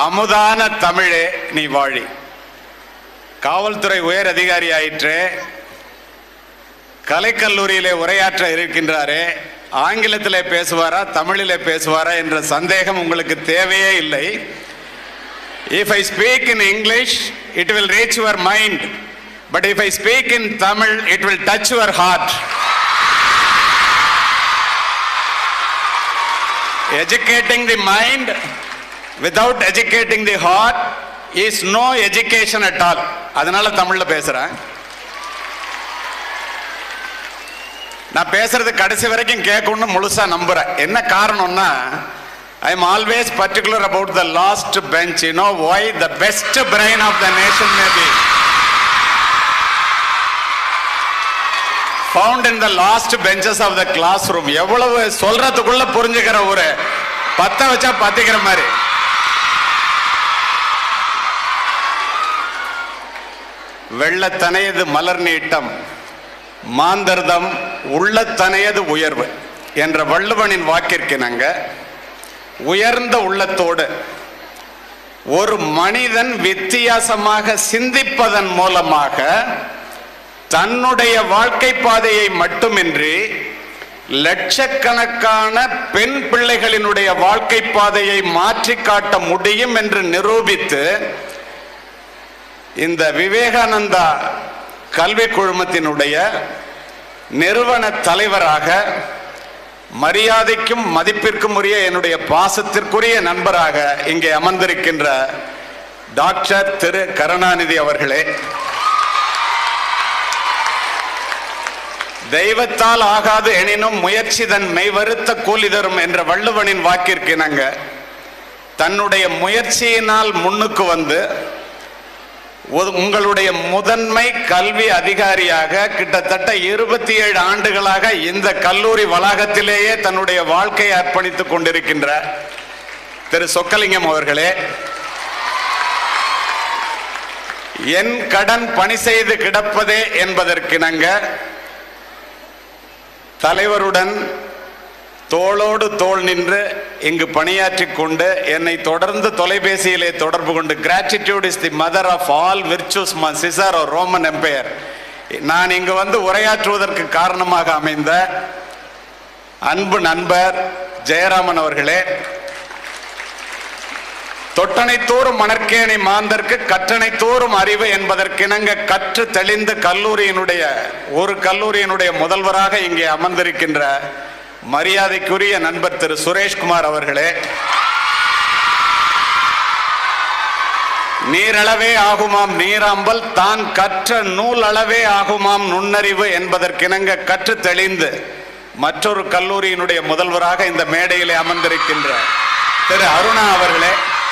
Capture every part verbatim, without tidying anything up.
அமுதான தமிழே நீ வாழி. காவல்துறை உயர் அதிகாரி ஆயிற்று, கலைக்கல்லூரியிலே உரையாற்ற இருக்கின்றாரே, ஆங்கிலத்திலே பேசுவாரா தமிழிலே பேசுவாரா என்ற சந்தேகம் உங்களுக்கு தேவையே இல்லை. If I speak in English, it will reach your mind. But if I speak in Tamil, it will touch your heart. Educating the mind without educating the heart is no education at all. அதனால தமிழ்ல பேசுறேன். நான் பேசுறது கடைசி வரைக்கும் கேட்கணும்னு முழுசா நம்புறேன். என்ன காரணம்னா, I am always particular about the last bench. You know why? The best brain of the nation may be found in the last benches of the classroom. எவ்வளவு சொல்றதுக்குள்ள புரிஞ்சுக்கிற ஒரு பத்த வச்சா பத்திக்கிற மாதிரி. வெள்ளத்தனையது மலர் நீட்டம், மாந்தர்தம் உள்ளத்தனையது உயர்வு என்ற வள்ளுவனின் வாக்கிற்கு நாங்க உயர்ந்த உள்ளத்தோடு ஒரு மனிதன் வித்தியாசமாக சிந்திப்பதன் மூலமாக தன்னுடைய வாழ்க்கை பாதையை மட்டுமின்றி லட்சக்கணக்கான பெண் பிள்ளைகளினுடைய வாழ்க்கை பாதையை மாற்றி காட்ட முடியும் என்று நிரூபித்து இந்த விவேகானந்தா கல்வி குழுமத்தினுடைய நிறுவன தலைவராக, மரியாதைக்கும் மதிப்பிற்கும் உரிய என்னுடைய பாசத்திற்குரிய நண்பராக இங்கே அமர்ந்திருக்கின்ற டாக்டர் திரு கருணாநிதி அவர்களே, தெய்வத்தால் ஆகாது எனினும் முயற்சி தன் மெய்வருத்த கூலி தரும் என்ற வள்ளுவனின் வாக்கிற்கு நாங்க தன்னுடைய முயற்சியினால் முன்னுக்கு வந்து உங்களுடைய முதன்மை கல்வி அதிகாரியாக கிட்டத்தட்ட இருபத்தி ஏழு ஆண்டுகளாக இந்த கல்லூரி வளாகத்திலேயே தன்னுடைய வாழ்க்கையை அர்ப்பணித்துக் கொண்டிருக்கின்ற திரு சொக்கலிங்கம் அவர்களே, என் கடன் பணி செய்து கிடப்பதே என்பதற்கு நாங்க தலைவருடன் தோளோடு தோள் நின்று இங்கு பணியாற்றி கொண்டு என்னை தொடர்ந்து தொலைபேசியிலே தொடர்பு கொண்டு gratitude is the mother of all virtues Caesar or Roman empire, நான் இங்கு வந்து உரையாற்றுவதற்கு காரணமாக அமைந்த அன்பு நண்பர் ஜெயராமன் அவர்களே, தொட்டனை தோறும் மணற்கேணி மாந்தற்கு கற்றனை தோறும் அறிவு என்பதற்கிணங்க கற்று தெளிந்த கல்லூரியினுடைய ஒரு கல்லூரியினுடைய முதல்வராக இங்கே அமர்ந்திருக்கின்ற மரியாதைக்குரிய நண்பர் திரு சுரேஷ்குமார் அவர்களே, நீரளவே ஆகுமாம் நீராம்பல் தான் கற்ற நூல் அளவே ஆகுமாம் நுண்ணறிவு என்பதற்கிணங்க கற்று தெளிந்து மற்றொரு கல்லூரியினுடைய முதல்வராக இந்த மேடையிலே அமர்ந்திருக்கின்ற திரு அருணா அவர்களே,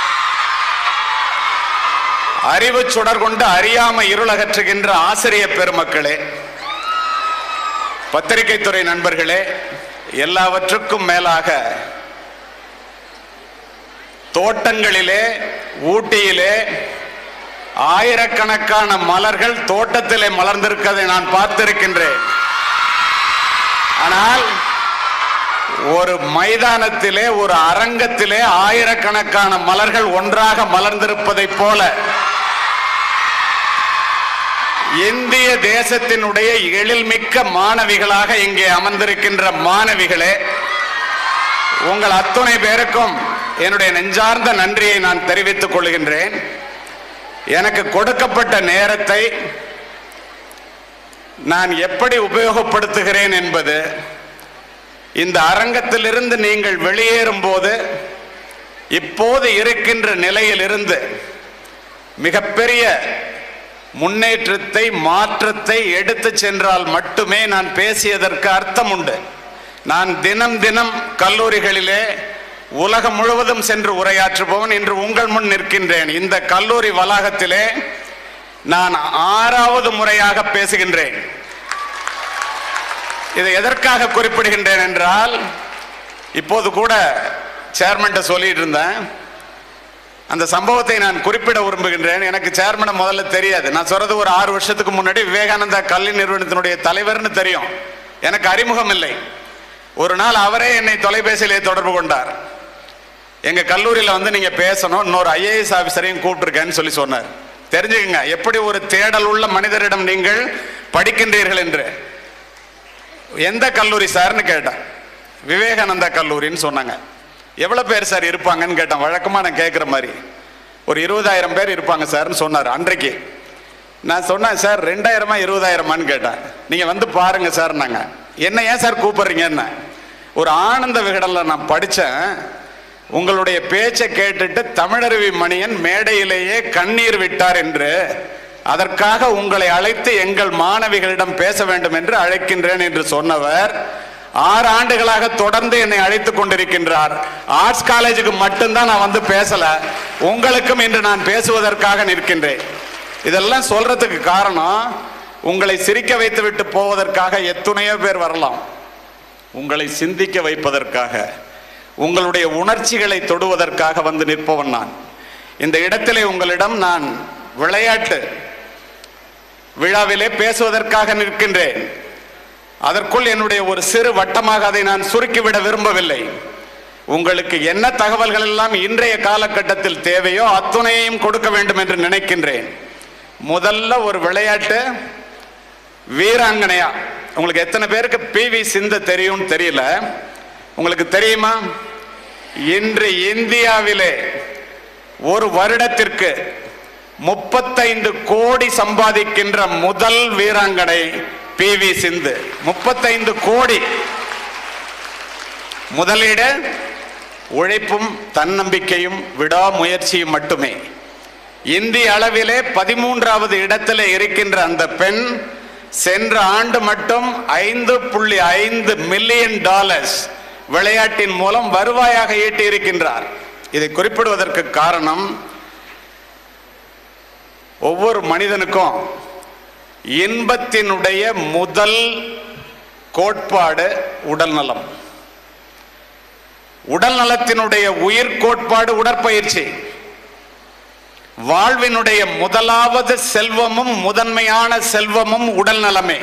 அறிவு சுடர் கொண்டு அறியாம இருளகற்றுகின்ற ஆசிரியர் பெருமக்களே, பத்திரிகை துறை நண்பர்களே, எல்லாவற்றுக்கும் மேலாக தோட்டங்களிலே ஊட்டியிலே ஆயிரக்கணக்கான மலர்கள் தோட்டத்திலே மலர்ந்திருக்கதை நான் பார்த்திருக்கின்றேன். ஆனால் ஒரு மைதானத்திலே ஒரு அரங்கத்திலே ஆயிரக்கணக்கான மலர்கள் ஒன்றாக மலர்ந்திருப்பதை போல இந்திய தேசத்தினுடைய எழில்மிக்க மாணவிகளாக இங்கே அமர்ந்திருக்கின்ற மாணவிகளே, உங்கள் அத்துணை பேருக்கும் என்னுடைய நெஞ்சார்ந்த நன்றியை நான் தெரிவித்துக் கொள்கின்றேன். எனக்கு கொடுக்கப்பட்ட நேரத்தை நான் எப்படி உபயோகப்படுத்துகிறேன் என்பது இந்த அரங்கத்திலிருந்து நீங்கள் வெளியேறும் போது இப்போது இருக்கின்ற நிலையிலிருந்து மிகப்பெரிய முன்னேற்றத்தை மாற்றத்தை எடுத்து சென்றால் மட்டுமே நான் பேசியதற்கு அர்த்தம் உண்டு. நான் தினம் தினம் கல்லூரிகளிலே உலகம் முழுவதும் சென்று உரையாற்றுபவன். இன்று உங்கள் முன் நிற்கின்றேன். இந்த கல்லூரி வளாகத்திலே நான் ஆறாவது முறையாக பேசுகின்றேன். இதை எதற்காக குறிப்பிடுகின்றேன் என்றால், இப்போது கூட சேர்மன்ட்ட சொல்லிட்டு இருந்தேன், அந்த சம்பவத்தை நான் குறிப்பிட விரும்புகின்றேன். எனக்கு சேர்மனை முதல்ல தெரியாது. நான் சொல்றது ஒரு ஆறு வருஷத்துக்கு முன்னாடி விவேகானந்தா கல்வி நிறுவனத்தினுடைய தலைவர்னு தெரியும், எனக்கு அறிமுகம் இல்லை. ஒரு நாள் அவரே என்னை தொலைபேசியிலே தொடர்பு கொண்டார். எங்க கல்லூரியில் வந்து நீங்க பேசணும், இன்னொரு ஐஏஎஸ் ஆபீசரையும் கூப்பிட்டுருக்கேன்னு சொல்லி சொன்னார். தெரிஞ்சுக்கங்க எப்படி ஒரு தேடல் உள்ள மனிதரிடம் நீங்கள் படிக்கின்றீர்கள் என்று. எந்த கல்லூரி சார்னு கேட்டேன். விவேகானந்தா கல்லூரின்னு சொன்னாங்க. எவ்வளவு பேர் சார் இருப்பாங்கன்னு கேட்டேன். வழக்கமா நான் கேட்குற மாதிரி ஒரு இருபதாயிரம் பேர் இருப்பாங்க சார்னு சொன்னார். அன்றைக்கு நான் சொன்னேன், சார் ரெண்டாயிரமா இருபதாயிரமான்னு கேட்டேன். நீங்க வந்து பாருங்க சார். நாங்க என்ன ஏன் சார் கூப்பிடுறீங்கன்னு. ஒரு ஆனந்த விகடனில் நான் படித்தேன். உங்களுடைய பேச்சை கேட்டுட்டு தமிழருவி மணியன் மேடையிலேயே கண்ணீர் விட்டார் என்று, அதற்காக உங்களை அழைத்து எங்கள் மாணவிகளிடம் பேச வேண்டும் என்று அழைக்கின்றேன் என்று சொன்னவர் ஆறு ஆண்டுகளாக தொடர்ந்து என்னை அழைத்துக் கொண்டிருக்கின்றார். ஆர்ட்ஸ் காலேஜுக்கு மட்டும்தான் நான் வந்து பேசல, உங்களுக்கும் இன்று நான் பேசுவதற்காக நிற்கின்றேன். இதெல்லாம் சொல்றதுக்கு காரணம், உங்களை சிரிக்க வைத்து விட்டு போவதற்காக எத்தனையோ பேர் வரலாம். உங்களை சிந்திக்க வைப்பதற்காக, உங்களுடைய உணர்ச்சிகளை தொடுவதற்காக வந்து நிற்பவன் நான். இந்த இடத்திலே உங்களிடம் நான் விளையாட்டு விழாவிலே பேசுவதற்காக நிற்கின்றேன். அதற்குள் என்னுடைய ஒரு சிறு வட்டமாக அதை நான் சுருக்கிவிட விரும்பவில்லை. உங்களுக்கு என்ன தகவல்கள் எல்லாம் இன்றைய காலகட்டத்தில் தேவையோ அத்துணையையும் கொடுக்க வேண்டும் என்று நினைக்கின்றேன். முதல்ல ஒரு விளையாட்டு வீராங்கனையா, உங்களுக்கு எத்தனை பேருக்கு பி வி சிந்து தெரியும் தெரியல, உங்களுக்கு தெரியுமா? இன்று இந்தியாவிலே ஒரு வருடத்திற்கு முப்பத்தைந்து கோடி சம்பாதிக்கின்ற முதல் வீராங்கனை பி வி சிந்து. முப்பத்தைந்து கோடி. முதலீடு உழைப்பும் தன்னம்பிக்கையும் விடாமுயற்சியும் மட்டுமே. இந்திய அளவிலே பதிமூன்றாவது இடத்திலே இருக்கின்ற அந்த பெண் சென்ற ஆண்டு மட்டும் ஐந்து புள்ளி ஐந்து மில்லியன் டாலர்ஸ் விளையாட்டின் மூலம் வருவாயாக ஈட்டி இருக்கின்றார். இதை குறிப்பிடுவதற்கு காரணம், ஒவ்வொரு மனிதனுக்கும் இன்பத்தினுடைய முதல் கோட்பாடு உடல் நலம். உடல் நலத்தினுடைய உயிர் கோட்பாடு உடற்பயிற்சி. வாழ்வினுடைய முதலாவது செல்வமும் முதன்மையான செல்வமும் உடல் நலமே.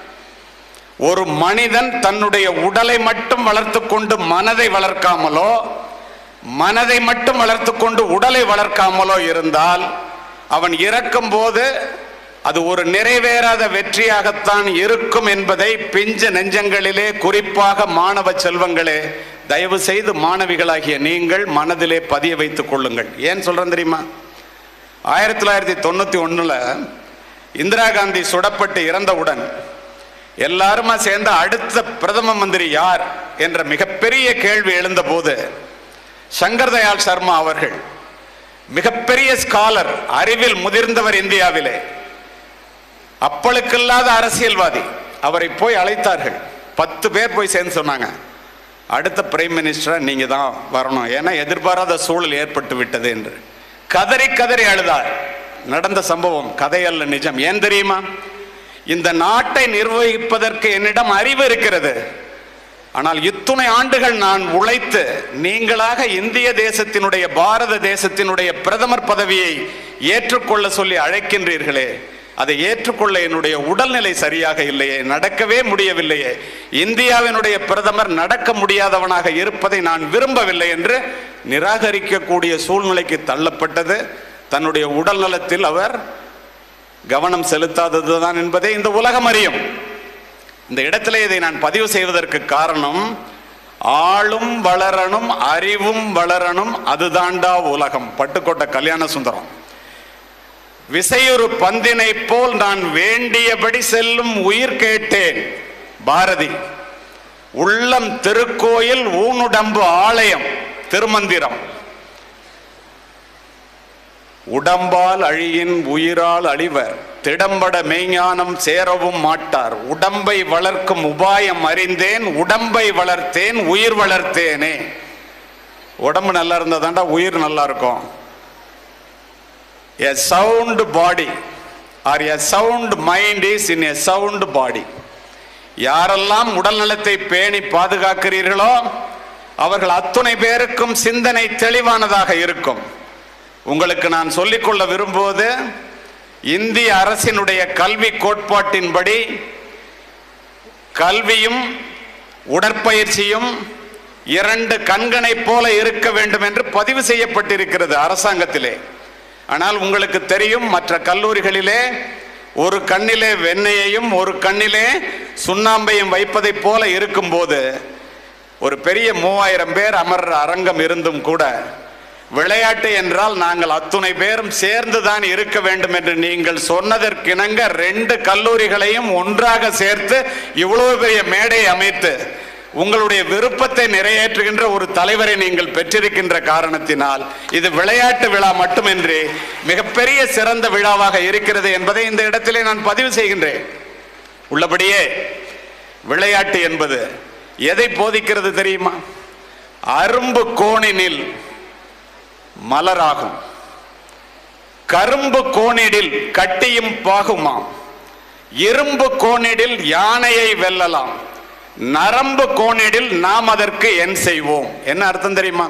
ஒரு மனிதன் தன்னுடைய உடலை மட்டும் வளர்த்து கொண்டு மனதை வளர்க்காமலோ, மனதை மட்டும் வளர்த்து கொண்டு உடலை வளர்க்காமலோ இருந்தால் அவன் இறக்கும் போது அது ஒரு நிறைவேறாத வெற்றியாகத்தான் இருக்கும் என்பதை பிஞ்ச நெஞ்சங்களிலே, குறிப்பாக மாணவ செல்வங்களே, தயவு செய்து மாணவிகளாகிய நீங்கள் மனதிலே பதிய வைத்துக் கொள்ளுங்கள். ஏன் சொல்றேன் தெரியுமா? ஆயிரத்தி தொள்ளாயிரத்தி தொண்ணூத்தி ஒண்ணுல இந்திரா காந்தி சுடப்பட்டு இறந்தவுடன் எல்லாருமா சேர்ந்த அடுத்த பிரதம மந்திரி யார் என்ற மிகப்பெரிய கேள்வி எழுந்த போது சங்கர் தயாள் சர்மா அவர்கள், மிகப்பெரிய ஸ்காலர், அறிவில் முதிர்ந்தவர் இந்தியாவிலே, அப்பளுக்கில்லாத அரசியல்வாதி, அவரை போய் அழைத்தார்கள். பத்து பேர் போய் சேர்ந்து சொன்னாங்க, அடுத்த பிரைம் மினிஸ்டரா நீங்க தான் வரணும், ஏன்னா எதிர்பாராத சூழல் ஏற்பட்டு விட்டது என்று. கதறி கதறி அழுதார். நடந்த சம்பவம், கதை அல்ல, நிஜம். ஏன் தெரியுமா? இந்த நாட்டை நிர்வகிப்பதற்கு என்னிடம் அறிவு இருக்கிறது. ஆனால் இத்துணை ஆண்டுகள் நான் உழைத்து நீங்களாக இந்திய தேசத்தினுடைய, பாரத தேசத்தினுடைய பிரதமர் பதவியை ஏற்றுக்கொள்ள சொல்லி அழைக்கின்றீர்களே, அதை ஏற்றுக்கொள்ள என்னுடைய உடல்நிலை சரியாக இல்லையே, நடக்கவே முடியவில்லையே, இந்தியாவினுடைய பிரதமர் நடக்க முடியாதவனாக இருப்பதை நான் விரும்பவில்லை என்று நிராகரிக்கக்கூடிய சூழ்நிலைக்கு தள்ளப்பட்டது. தன்னுடைய உடல் நலத்தில் அவர் கவனம் செலுத்தாததுதான் என்பதை இந்த உலகம் அறியும். இந்த இடத்திலே இதை நான் பதிவு செய்வதற்கு காரணம், ஆளும் வளரணும், அறிவும் வளரணும், அதுதாண்டா உலகம். பட்டுக்கோட்டை கல்யாண சுந்தரம். விசையொரு பந்தினை போல் நான் வேண்டியபடி செல்லும் உயிர் கேட்டேன் பாரதி. உள்ளம் திருக்கோயில், ஊனுடம்பு ஆலயம் திருமந்திரம். உடம்பால் அழியின் உயிரால் அழிவர், திடம்பட மெய்ஞானம் சேரவும் மாட்டார். உடம்பை வளர்க்கும் உபாயம் அறிந்தேன், உடம்பை வளர்த்தேன், உயிர் வளர்த்தேனே. உடம்பு நல்லா இருந்தா தாண்டா உயிர் நல்லா இருக்கும். A sound body or a sound mind is in a sound body. யாரெல்லாம் உடல் நலத்தை பேணி பாதுகாக்கிறீர்களோ அவர்கள் அத்துணை பேருக்கும் சிந்தனை தெளிவானதாக இருக்கும். உங்களுக்கு நான் சொல்லிக்கொள்ள விரும்புவது, இந்திய அரசினுடைய கல்வி கோட்பாட்டின்படி கல்வியும் உடற்பயிற்சியும் இரண்டு கண்களை போல இருக்க வேண்டும் என்று பதிவு செய்யப்பட்டிருக்கிறது அரசாங்கத்திலே. ஆனால் உங்களுக்கு தெரியும், மற்ற கல்லூரிகளிலே ஒரு கண்ணிலே வெண்ணையையும் ஒரு கண்ணிலே சுண்ணாம்பையும் வைப்பதை போல இருக்கும்போது ஒரு பெரிய மூவாயிரம் பேர் அமர்ற அரங்கம் இருந்தும் கூட விளையாட்டு என்றால் நாங்கள் அத்துணை பேரும் சேர்ந்துதான் இருக்க வேண்டும் என்று நீங்கள் சொன்னதற்கிணங்க ரெண்டு கல்லூரிகளையும் ஒன்றாக சேர்த்து இவ்வளவு பெரிய மேடை அமைத்து உங்களுடைய விருப்பத்தை நிறைவேற்றுகின்ற ஒரு தலைவரை நீங்கள் பெற்றிருக்கின்ற காரணத்தினால் இது விளையாட்டு விழா மட்டுமின்றி மிகப்பெரிய சிறந்த விழாவாக இருக்கிறது என்பதை இந்த இடத்திலே நான் பதிவு செய்கின்றேன். உள்ளபடியே விளையாட்டு என்பது எதை போதிக்கிறது தெரியுமா? அரும்பு கோணினில் மலராகும், கரும்பு கோணிடில் கட்டியும் பாகுமாம், இரும்பு கோணிடில் யானையை வெல்லலாம், நரம்பு கோணிடில் நாம் அதற்கு என் செய்வோம். என்ன அர்த்தம் தெரியுமா?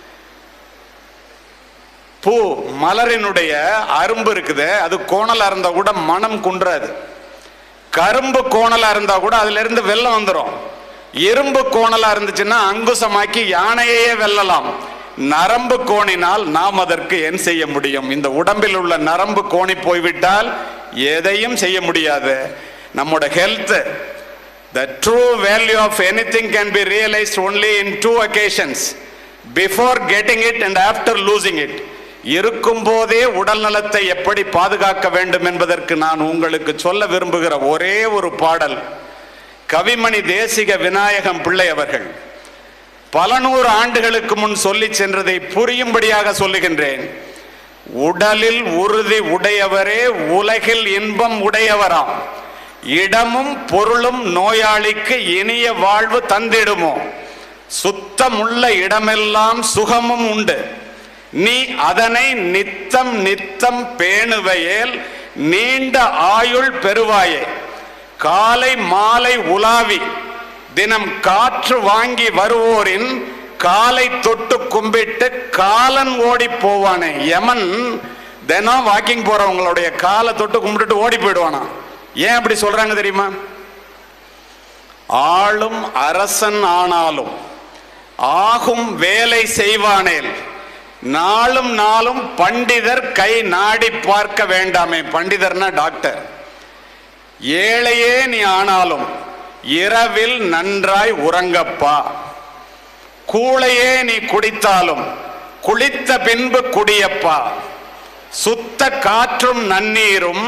பூ மலரினுடைய அரும்பு இருக்குது, அது கோணலா இருந்தா கூட மனம் குன்றாது. கரும்பு கோணலா இருந்தா கூட அதுல இருந்து வெள்ளம் வந்துடும். இரும்பு கோணலா இருந்துச்சுன்னா அங்குசமாக்கி யானையே வெல்லலாம். நரம்பு கோணினால் நாம் அதற்கு என் செய்ய முடியும்? இந்த உடம்பில் உள்ள நரம்பு கோணி போய்விட்டால் எதையும் செய்ய முடியாது. நம்முடைய health, the true value of anything can be realized only in two occasions: before getting it and after losing it. இருக்கும் போதே உடல் நலத்தை எப்படி பாதுகாக்க வேண்டும் என்பதற்கு நான் உங்களுக்கு சொல்ல விரும்புகிற ஒரே ஒரு பாடல் கவிமணி தேசிக விநாயகம் பிள்ளை அவர்கள் பல நூறு ஆண்டுகளுக்கு முன் சொல்லி சென்றதை புரியும்படியாக சொல்லுகின்றேன். உடலில் உறுதி உடையவரே உலகில் இன்பம் உடையவராம், இடமும் பொருளும் நோயாளிக்கு இனிய வாழ்வு தந்திடுமோ, சுத்தமுள்ள இடமெல்லாம் சுகமும் உண்டு, நீ அதனை நித்தம் நித்தம் பேணுவையேல் நீண்ட ஆயுள் பெறுவாயே, காலை மாலை உலாவி தினம் காற்று வாங்கி வருவோரின் காலை தொட்டு கும்பிட்டு காலன் ஓடி போவானே. யமன் தினம் வாக்கிங் போறவங்களுடைய காலை தொட்டு கும்பிட்டு ஓடி போயிடுவானா. ஏன் அப்படி சொல்றாங்க தெரியுமா? ஆளும் அரசன் ஆனாலும் ஆகும் வேலை செய்வானேல் நாளும் நாளும் பண்டிதர் கை நாடி பார்க்க வேண்டாமே. பண்டிதர்னா டாக்டர். ஏழையே நீ ஆனாலும் இரவில் நன்றாய் உறங்கப்பா, கூளையே நீ குடித்தாலும் குளித்த பின்பு குடியப்பா, சுத்த காற்றும் நன்னீரும்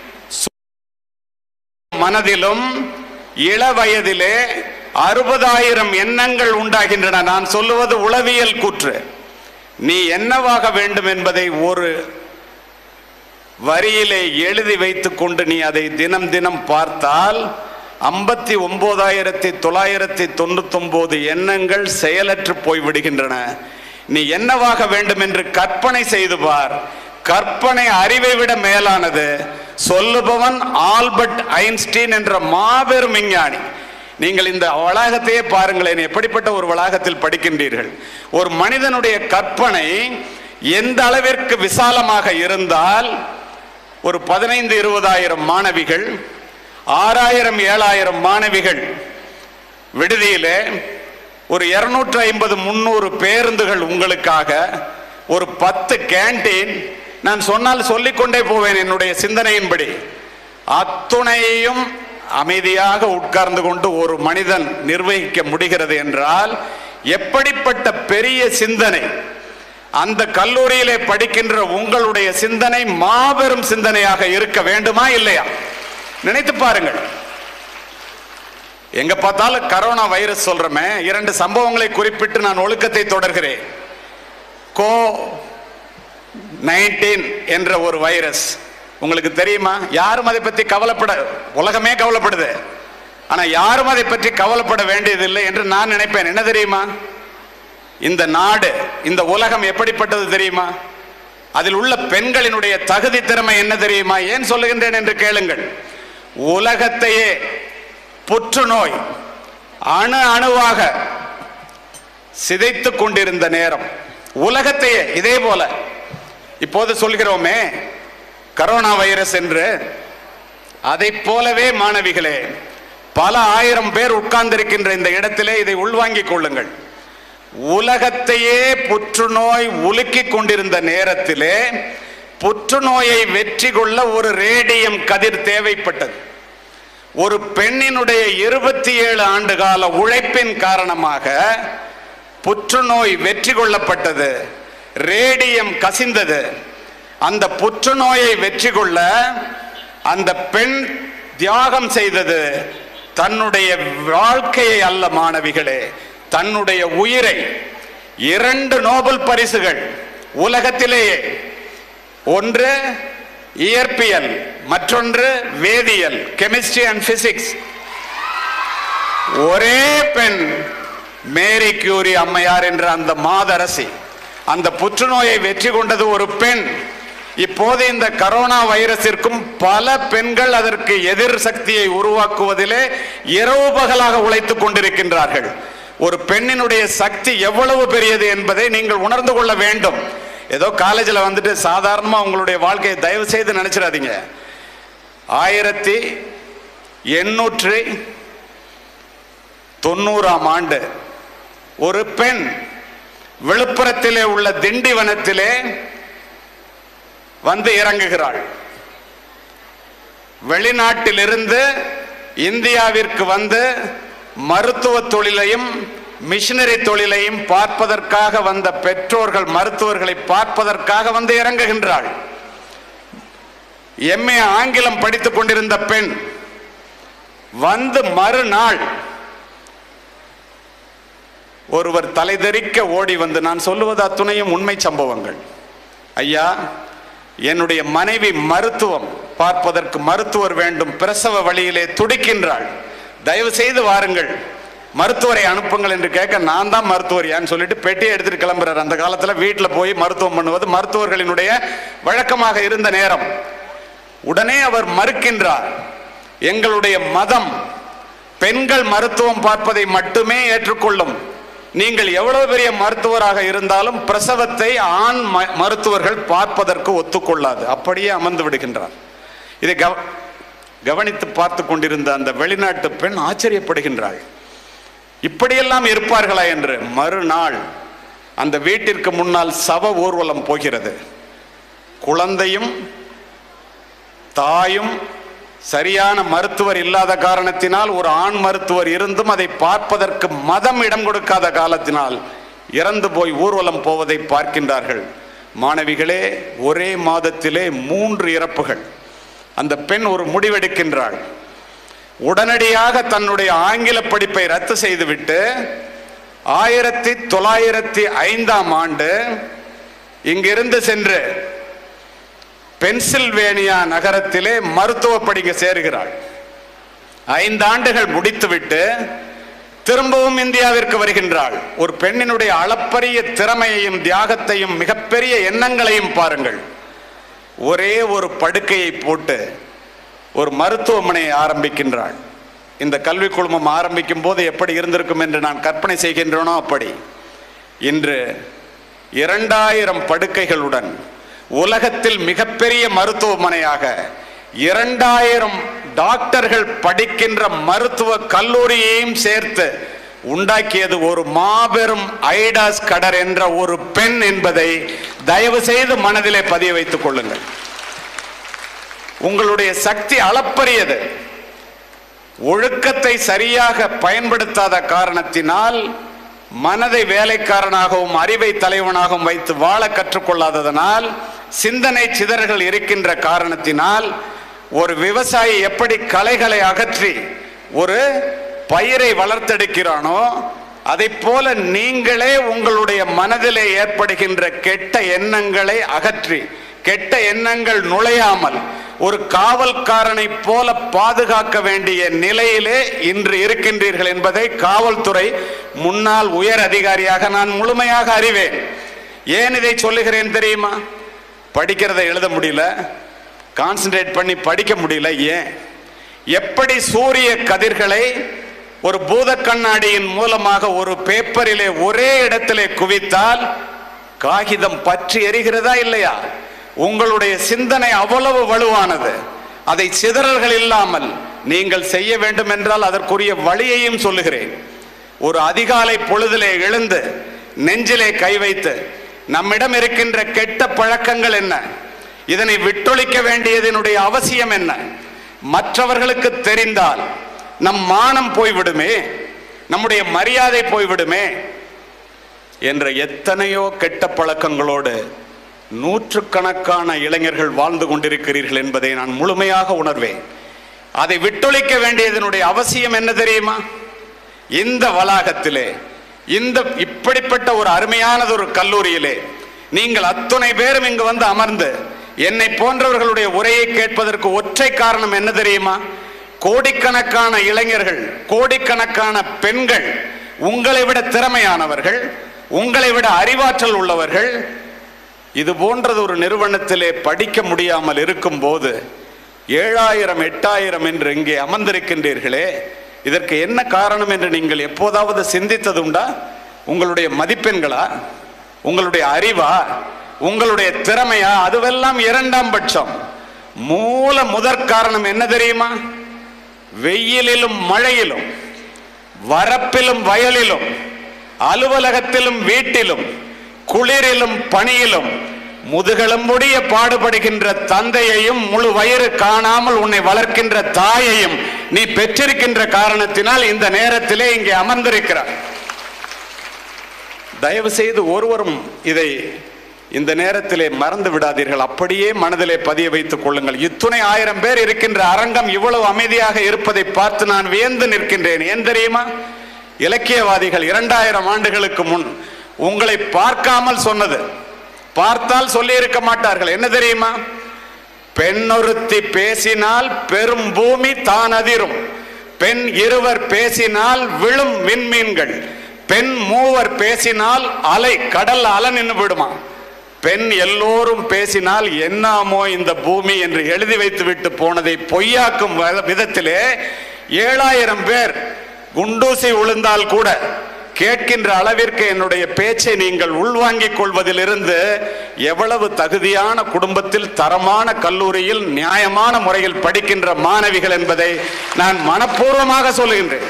மனதிலும் இளவயதிலே அறுபதாயிரம் எண்ணங்கள் உண்டாகின்றன. நான் சொல்லுவது உளவியல் கூற்று. நீ என்னவாக வேண்டும் என்பதை ஒரு வரியிலே எழுதி வைத்துக் கொண்டு நீ அதை தினம் தினம் பார்த்தால் ஐம்பத்தி ஒன்பதாயிரத்தி தொள்ளாயிரத்தி தொண்ணூத்தி ஒன்பது எண்ணங்கள் செயலற்று போய்விடுகின்றன. நீ என்னவாக வேண்டும் என்று கற்பனை செய்து பார். கற்பனை அறிவை விட மேலானது. சொல்லுபவன் ஆல்பர்ட் ஐன்ஸ்டீன் என்ற மாபெரும் விஞ்ஞானி. நீங்கள் இந்த வளாகத்தையே பாருங்களேன், எப்படிப்பட்ட ஒரு வளாகத்தில் படிக்கின்றீர்கள். ஒரு மனிதனுடைய கற்பனை எந்த அளவிற்கு விசாலமாக இருந்தால் ஒரு பதினைந்து இருபதாயிரம் மாணவிகள், ஆறாயிரம் ஏழாயிரம் மாணவிகள் விடுதியிலே, ஒரு இருநூற்று ஐம்பது முன்னூறு பேருந்துகள் உங்களுக்காக, ஒரு பத்து கேண்டீன், நான் சொன்னால் சொல்லிக்கொண்டே போவேன் என்னுடைய சிந்தனையின்படி, அத்துணையையும் அமைதியாக உட்கார்ந்து கொண்டு ஒரு மனிதன் நிர்வகிக்க முடிகிறது என்றால் எப்படிப்பட்ட பெரிய சிந்தனை! அந்த கல்லூரியிலே படிக்கின்ற உங்களுடைய சிந்தனை மாபெரும் சிந்தனையாக இருக்க வேண்டுமா இல்லையா? நினைத்து பாருங்கள். எங்க பார்த்தாலும் கரோனா வைரஸ் சொல்றமே. இரண்டு சம்பவங்களை குறிப்பிட்டு நான் ஒழுக்கத்தை தொடர்கிறேன். கோ நைன்டீன் என்ற ஒரு வைரஸ் உங்களுக்கு தெரியுமா? யாரும் அதை பற்றி கவலைப்பட, உலகமே கவலைப்படுது, ஆனா யாரும் அதை பற்றி கவலைப்பட வேண்டியதில்லை என்று நான் நினைப்பேன். என்ன தெரியுமா? இந்த நாடு, இந்த உலகம் எப்படிப்பட்டது தெரியுமா? அதில் உள்ள பெண்களினுடைய தகுதி திறமை என்ன தெரியுமா? ஏன் சொல்லுகின்றேன் என்று கேளுங்கள். உலகத்தையே புற்றுநோய் அணு அணுவாக சிதைத்துக் கொண்டிருந்த நேரம், உலகத்தையே இதே போல இப்போது சொல்கிறோமே கரோனா வைரஸ் என்று, அதை போலவே மாணவிகளே, பல ஆயிரம் பேர் உட்கார்ந்திருக்கின்ற இந்த இடத்திலே இதை உள்வாங்கிக் கொள்ளுங்கள். உலகத்தையே புற்றுநோய் உலுக்கிக் கொண்டிருந்த நேரத்திலே புற்றுநோயை வெற்றி கொள்ள ஒரு ரேடியம் கதிர் தேவைப்பட்டது. ஒரு பெண்ணினுடைய இருபத்தி ஏழு ஆண்டு கால உழைப்பின் காரணமாக புற்றுநோய் வெற்றி கொள்ளப்பட்டது. ரேடியம் கசிந்தது. அந்த புற்றுநோயை வெற்றி கொள்ள அந்த பெண் தியாகம் செய்தது தன்னுடைய வாழ்க்கையை அல்ல மாணவிகளே, தன்னுடைய உயிரை. இரண்டு நோபல் பரிசுகள் உலகத்திலேயே, ஒன்று இயற்பியல், மற்றொன்று வேதியியல், கெமிஸ்ட்ரி அண்ட் பிசிக்ஸ். ஒரே பெண் மேரி கியூரி அம்மையார் என்ற அந்த மாதரசி. அந்த புற்றுநோயை வெற்றி கொண்டது ஒரு பெண். இப்போது இந்த கரோனா வைரஸிற்கும் பல பெண்கள் அதற்கு எதிர் சக்தியை உருவாக்குவதிலே இரவு பகலாக உழைத்துக் கொண்டிருக்கின்றார்கள். ஒரு பெண்ணினுடைய சக்தி எவ்வளவு பெரியது என்பதை நீங்கள் உணர்ந்து கொள்ள வேண்டும். ஏதோ காலேஜில் வந்துட்டு சாதாரணமாக உங்களுடைய வாழ்க்கையை தயவு செய்து நினைச்சிடாதீங்க. ஆயிரத்தி எண்ணூற்றி தொண்ணூறாம் ஆண்டு ஒரு பெண் விழுப்புரத்திலே உள்ள திண்டிவனத்திலே வந்து இறங்குகிறாள். வெளிநாட்டிலிருந்து இந்தியாவிற்கு வந்து மருத்துவ தொழிலையும் மிஷனரி தொழிலையும் பார்ப்பதற்காக வந்த பெற்றோர்கள் மருத்துவர்களை பார்ப்பதற்காக வந்து இறங்குகின்றாள். எம்ஏ ஆங்கிலம் படித்துக் கொண்டிருந்த பெண் வந்து மறுநாள் ஒருவர் தலைதெறிக்க ஓடி வந்து, நான் சொல்லுவது அத்துணையும் உண்மை சம்பவங்கள், ஐயா என்னுடைய மனைவி மருத்துவம் பார்ப்பதற்கு மருத்துவர் வேண்டும், பிரசவ வழியிலே துடிக்கின்றாள், தயவு செய்து வாருங்கள், மருத்துவரை அனுப்புங்கள் என்று கேட்க, நான் தான் மருத்துவர் யான்னு சொல்லிட்டு பெட்டியை எடுத்துட்டு கிளம்புறார். அந்த காலத்தில் வீட்டில் போய் மருத்துவம் பண்ணுவது மருத்துவர்களினுடைய வழக்கமாக இருந்த நேரம். உடனே அவர் மறுக்கின்றார். எங்களுடைய மதம் பெண்கள் மருத்துவம் பார்ப்பதை மட்டுமே ஏற்றுக்கொள்ளும். நீங்கள் எவ்வளவு பெரிய மருத்துவராக இருந்தாலும் பிரசவத்தை ஆண் மருத்துவர்கள் பார்ப்பதற்கு ஒத்துக்கொள்ளாது. அப்படியே அமர்ந்து விடுகின்றார். இதை கவனித்து பார்த்து கொண்டிருந்த அந்த வெளிநாட்டு பெண் ஆச்சரியப்படுகின்றாள். இப்படியெல்லாம் இருப்பார்களா என்று. மறுநாள் அந்த வீட்டிற்கு முன்னால் சவ ஊர்வலம் போகிறது. குழந்தையும் தாயும் சரியான மருத்துவர் இல்லாத காரணத்தினால், ஒரு ஆண் மருத்துவர் இருந்தும் அதை பார்ப்பதற்கு மதம் இடம் கொடுக்காத காலத்தினால் இறந்து போய் ஊர்வலம் போவதை பார்க்கின்றார்கள். மாணவிகளே, ஒரே மாதத்திலே மூன்று இறப்புகள். அந்த பெண் ஒரு முடிவெடுக்கின்றாள். உடனடியாக தன்னுடைய ஆங்கில படிப்பை ரத்து செய்துவிட்டு ஆயிரத்தி தொள்ளாயிரத்தி ஐந்தாம் ஆண்டு இங்கிருந்து சென்று பென்சில்வேனியா நகரத்திலே மருத்துவ படிக்க சேருகிறாள். ஐந்து ஆண்டுகள் முடித்துவிட்டு திரும்பவும் இந்தியாவிற்கு வருகின்றாள். ஒரு பெண்ணினுடைய அளப்பரிய திறமையையும் தியாகத்தையும் மிகப்பெரிய எண்ணங்களையும் பாருங்கள். ஒரே ஒரு படுக்கையை போட்டு ஒரு மருத்துவமனையை ஆரம்பிக்கின்றாள். இந்த கல்வி குழுமம் ஆரம்பிக்கும் போது எப்படி இருந்திருக்கும் என்று நான் கற்பனை செய்கின்றேனோ அப்படி. இன்று இரண்டாயிரம் படுக்கைகளுடன் உலகத்தில் மிகப்பெரிய மருத்துவமனையாக இரண்டாயிரம் டாக்டர்கள் படிக்கின்ற மருத்துவ கல்லூரியையும் சேர்த்து உண்டாக்கியது ஒரு மாபெரும் ஐடாஸ் கடர் என்ற ஒரு பெண் என்பதை தயவு செய்து மனதிலே பதிய வைத்துக் கொள்ளுங்கள். உங்களுடைய சக்தி அளப்பரியது. ஒழுக்கத்தை சரியாக பயன்படுத்தாத காரணத்தினால், மனதை வேலைக்காரனாகவும் அறிவை தலைவனாகவும் வைத்து வாழ கற்றுக்கொள்ளாததனால், சிந்தனை சிதறல்கள் இருக்கின்ற காரணத்தினால், ஒரு விவசாயி எப்படி களைகளை அகற்றி ஒரு பயிரை வளர்த்தெடுக்கிறானோ அதை போல நீங்களே உங்களுடைய மனதிலே ஏற்படுகின்ற கெட்ட எண்ணங்களை அகற்றி, கெட்ட எண்ணங்கள் நுழையாமல் ஒரு காவல்காரனை போல பாதுகாக்க வேண்டிய நிலையிலே இன்று இருக்கின்றீர்கள் என்பதை காவல்துறை முன்னாள் உயர் அதிகாரியாக நான் முழுமையாக அறிவேன். ஏன் இதை சொல்லுகிறேன் தெரியுமா? படிக்கிறதை எழுத முடியல, கான்சன்ட்ரேட் பண்ணி படிக்க முடியல. ஏன்? எப்படி சூரிய கதிர்களை ஒரு பூத கண்ணாடியின் மூலமாக ஒரு பேப்பரிலே ஒரே இடத்திலே குவித்தால் காகிதம் பற்றி எரிகிறதா இல்லையா? உங்களுடைய சிந்தனை அவ்வளவு வலுவானது. அதை சிதறல்கள் இல்லாமல் நீங்கள் செய்ய வேண்டும் என்றால் அதற்குரிய வழியையும் சொல்லுகிறேன். ஒரு அதிகாலை பொழுதிலே எழுந்து நெஞ்சிலே கை வைத்து நம்மிடம் இருக்கின்ற கெட்ட பழக்கங்கள் என்ன, இதனை விட்டொழிக்க வேண்டியதனுடைய அவசியம் என்ன, மற்றவர்களுக்கு தெரிந்தால் நம் மானம் போய்விடுமே, நம்முடைய மரியாதை போய்விடுமே என்ற எத்தனையோ கெட்ட பழக்கங்களோடு நூற்றுக்கணக்கான இளைஞர்கள் வாழ்ந்து கொண்டிருக்கிறீர்கள் என்பதை நான் முழுமையாக உணர்வேன். அதை விட்டொழிக்க வேண்டியதனுடைய அவசியம் என்ன தெரியுமா? இந்த வளாகத்திலே, இந்த இப்படிப்பட்ட ஒரு அருமையானது ஒரு கல்லூரியிலே நீங்கள் அத்துணை பேரும் இங்கு வந்து அமர்ந்து என்னை போன்றவர்களுடைய உரையை கேட்பதற்கு ஒற்றை காரணம் என்ன தெரியுமா? கோடிக்கணக்கான இளைஞர்கள், கோடிக்கணக்கான பெண்கள், உங்களை விட திறமையானவர்கள், உங்களை விட அறிவாற்றல் உள்ளவர்கள் இது போன்றது ஒரு நிறுவனத்திலே படிக்க முடியாமல் இருக்கும் போது ஏழாயிரம் எட்டாயிரம் என்று இங்கே அமர்ந்திருக்கின்றீர்களே, இதற்கு என்ன காரணம் என்று நீங்கள் எப்போதாவது சிந்தித்ததுண்டா? உங்களுடைய மதிப்பெண்களா, உங்களுடைய அறிவா, உங்களுடைய திறமையா? அதுவெல்லாம் இரண்டாம் பட்சம். மூல முதற் காரணம் என்ன தெரியுமா? வெயிலிலும் மழையிலும், வரப்பிலும் வயலிலும், அலுவலகத்திலும் வீட்டிலும், குளிரிலும் பனியிலும் முதுகெலும்புடைய பாடுபடுகின்ற தந்தையையும் முழு வயிறு காணாமல் உன்னை வளர்க்கின்ற தாயையும் நீ பெற்றிருக்கின்ற காரணத்தினால் இந்த நேரத்திலே இங்கே அமர்ந்திருக்கிறார். தயவு செய்து ஒருவரும் இதை இந்த நேரத்திலே மறந்து விடாதீர்கள். அப்படியே மனதிலே பதிய வைத்துக் கொள்ளுங்கள். இத்துணை ஆயிரம் பேர் இருக்கின்ற அரங்கம் இவ்வளவு அமைதியாக இருப்பதை பார்த்து நான் வியந்து நிற்கின்றேன். ஏன் தெரியுமா? இலக்கியவாதிகள் இரண்டாயிரம் ஆண்டுகளுக்கு முன் உங்களை பார்க்காமல் சொன்னது, பார்த்தால் சொல்லி இருக்க மாட்டார்கள். என்ன தெரியுமா? பெண்ணொருத்தி பேசினால் பெரும் பூமி தான் அதிரும், பெண் இருவர் பேசினால் விழும் விண்மீன்கள், பெண் மூவர் பேசினால் அலை கடல் அலை நின்று விடுமா, பெண் எல்லோரும் பேசினால் என்னாமோ இந்த பூமி என்று எழுதி வைத்து விட்டு போனதை பொய்யாக்கும் விதத்திலே ஏழாயிரம் பேர் குண்டூசி விழுந்தால் கூட கேட்கின்ற அளவிற்கு என்னுடைய பேச்சை நீங்கள் உள்வாங்கிக் கொள்வதிலிருந்து எவ்வளவு தகுதியான குடும்பத்தில், தரமான கல்லூரியில், நியாயமான முறையில் படிக்கின்ற மாணவிகள் என்பதை நான் மனப்பூர்வமாக சொல்லுகின்றேன்.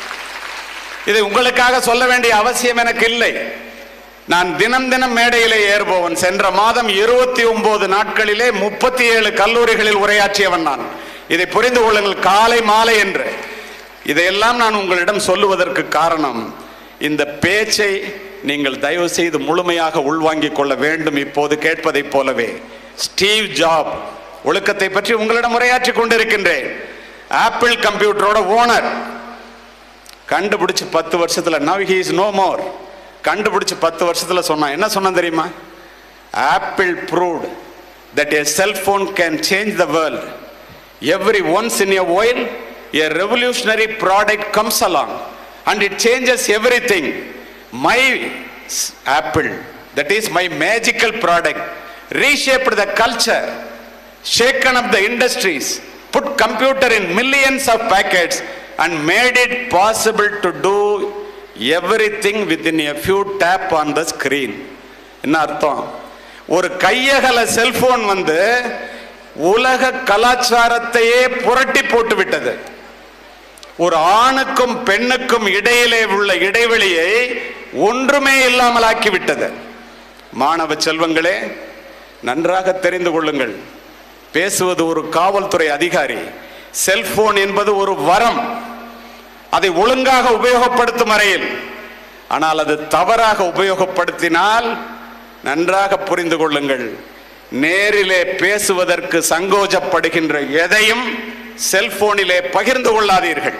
இதை உங்களுக்காக சொல்ல வேண்டிய அவசியம் எனக்கு இல்லை. நான் தினம் தினம் மேடையிலே ஏறுபவன். சென்ற மாதம் இருபத்தி ஒன்பது நாட்களிலே முப்பத்தி ஏழு கல்லூரிகளில் உரையாற்றியவன் நான். இதை புரிந்து கொள்ளுங்கள், காலை மாலை என்று. இதையெல்லாம் நான் உங்களிடம் சொல்லுவதற்கு காரணம், இந்த பேச்சை நீங்கள் தயவு செய்து முழுமையாக உள்வாங்கிக் கொள்ள வேண்டும். இப்போது கேட்பதை போலவே ஸ்டீவ் ஜாப் ஒழுக்கத்தை பற்றி உங்களிடம் உரையாற்றி கொண்டிருக்கின்றேன். ஆப்பிள் கம்ப்யூட்டரோட ஓனர் கண்டுபிடிச்சு பத்து வருஷத்துல, now he is no more, கண்டுபிடிச்சு பத்து வருஷத்துல சொன்னா என்ன சொன்னா தெரியுமா? Apple proved that a cell phone can change the world. Every once in a while a revolutionary product comes along and it changes everything. My Apple, that is my magical product, reshaped the culture, shaken up the industries, put computer in millions of packets and made it possible to do everything within a few tap on the screen. என்ன அர்த்தம்? ஒரு கையகல cellphone வந்து உலக கலாச்சாரத்தையே புரட்டி போட்டு விட்டது. ஒரு ஆணுக்கும் பெண்ணுக்கும் இடையிலே உள்ள இடைவெளியை ஒன்றுமே இல்லாமல் ஆக்கிவிட்டது. மாணவ செல்வங்களே, நன்றாக தெரிந்து கொள்ளுங்கள். பேசுவது ஒரு காவல்துறை அதிகாரி. செல்போன் என்பது ஒரு வரம், அதை ஒழுங்காக உபயோகப்படுத்தும் வரையில். ஆனால் அது தவறாக உபயோகப்படுத்தினால் நன்றாக புரிந்து கொள்ளுங்கள், நேரிலே பேசுவதற்கு சங்கோஜப்படுகின்ற எதையும் செல்போனிலே பகிர்ந்து கொள்ளாதீர்கள்.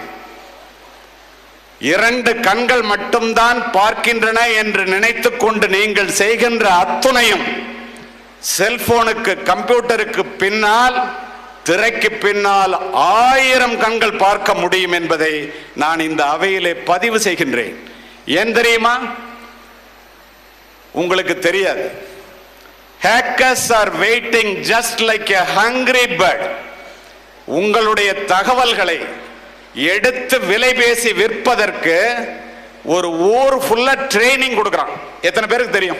இரண்டு கண்கள் மட்டும்தான் பார்க்கின்றன என்று நினைத்து கொண்டு நீங்கள் செய்கின்ற அத்துணையும் செல்போனுக்கு, கம்ப்யூட்டருக்கு பின்னால், திரைக்கு பின்னால் ஆயிரம் கண்கள் பார்க்க முடியும் என்பதை நான் இந்த அவையிலே பதிவு செய்கின்றேன். ஏன் தெரியுமா? உங்களுக்கு தெரியாது. Hackers are waiting just like a hungry bird. உங்களுடைய தகவல்களை எடுத்து விலை பேசி விற்பதற்கு ஒரு ஊர் ஃபுல்லா ட்ரைனிங் கொடுக்குறான். எத்தனை பேருக்கு தெரியும்?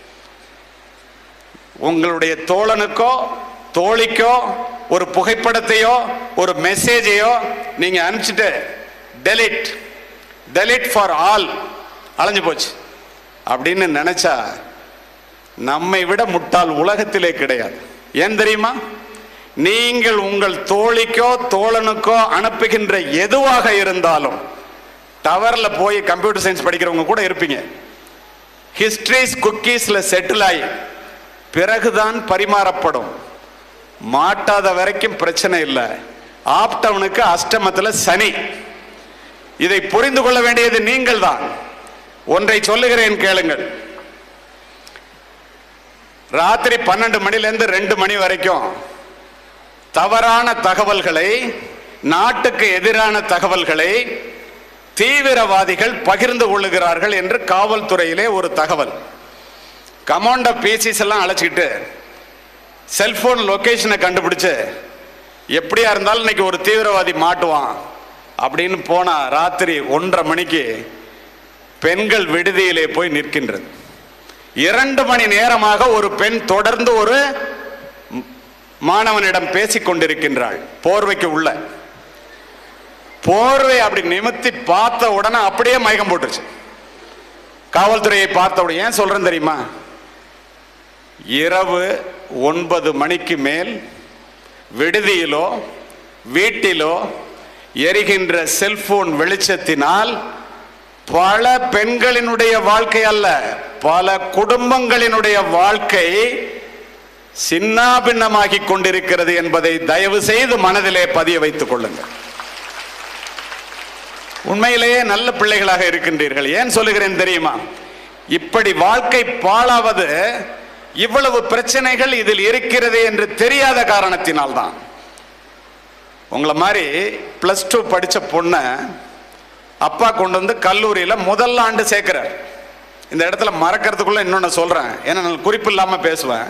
உங்களுடைய தோழனுக்கோ தோழிக்கோ ஒரு புகைப்படத்தையோ ஒரு மெசேஜையோ நீங்க அனுப்பிச்சிட்டு டெலிட் டெலிட் ஃபார் ஆல், அலைஞ்சு போச்சு. அப்படின்னு நினைச்சா நம்மை விட முட்டாள் உலகத்திலே கிடையாது. ஏன் தெரியுமா? நீங்கள் உங்கள் தோழிக்கோ தோழனுக்கோ அனுப்புகின்ற எதுவாக இருந்தாலும் டவர்ல போய் கம்ப்யூட்டர் சயின்ஸ் படிக்கிறவங்க கூட இருப்பீங்க. ஹிஸ்டரிஸ் குக்கீஸ்ல செட்டில் ஆகி பிறகுதான் பரிமாறப்படும். மாட்டாத வரைக்கும் பிரச்சனை இல்லை. ஆப்டவுனுக்கு அஷ்டமத்தில் சனி. இதை புரிந்து கொள்ள வேண்டியது நீங்கள் தான். ஒன்றை சொல்லுகிறேன் கேளுங்கள். ராத்திரி பன்னெண்டு மணிலேருந்து ரெண்டு மணி வரைக்கும் தவறான தகவல்களை, நாட்டுக்கு எதிரான தகவல்களை தீவிரவாதிகள் பகிர்ந்து கொள்ளுகிறார்கள் என்று காவல்துறையிலே ஒரு தகவல். கமாண்ட் ஆஃப் பீசிஸ் எல்லாம் அழைச்சிக்கிட்டு செல்போன் லொகேஷனை கண்டுபிடிச்சு எப்படியா இருந்தாலும் இன்னைக்கு ஒரு தீவிரவாதி மாட்டுவான் அப்படின்னு போனா ராத்திரி ஒன்றரை மணிக்கு பெண்கள் விடுதியிலே போய் நிற்கின்றது. இரண்டு மணி நேரமாக ஒரு பெண் தொடர்ந்து ஒரு மாணவனிடம் பேசிக் கொண்டிருக்கின்றாள். போர்வைக்கு உள்ள போர்வை அப்படி நிமித்தி பார்த்த உடனே அப்படியே மயக்கம் போட்டுருச்சு. காவல்துறையை பார்த்த உடனே. ஏன் சொல்றேன் தெரியுமா? இரவு ஒன்பது மணிக்கு மேல் விடுதியிலோ வீட்டிலோ எரிகின்ற செல்போன் வெளிச்சத்தினால் பல பெண்களினுடைய வாழ்க்கை அல்ல, பல குடும்பங்களினுடைய வாழ்க்கை சின்னாபின்னமாகி கொண்டிருக்கிறது என்பதை தயவு செய்து மனதிலே பதிய வைத்துக் கொள்ளுங்கள். உண்மையிலேயே நல்ல பிள்ளைகளாக இருக்கின்றீர்கள். ஏன் சொல்லுகிறேன் தெரியுமா? இப்படி வாழ்க்கை பாழாவது இவ்வளவு பிரச்சனைகள் இதில் இருக்கிறது என்று தெரியாத காரணத்தினால்தான். உங்களை மாதிரி பிளஸ் டூ படிச்ச பொண்ணை அப்பா கொண்டு வந்து கல்லூரியில முதல் ஆண்டு சேர்க்கிறார். இந்த இடத்துல மறக்கிறதுக்குள்ள இன்னொன்னு சொல்றேன், ஏன்னா நான் குறிப்பு இல்லாம பேசுவேன்.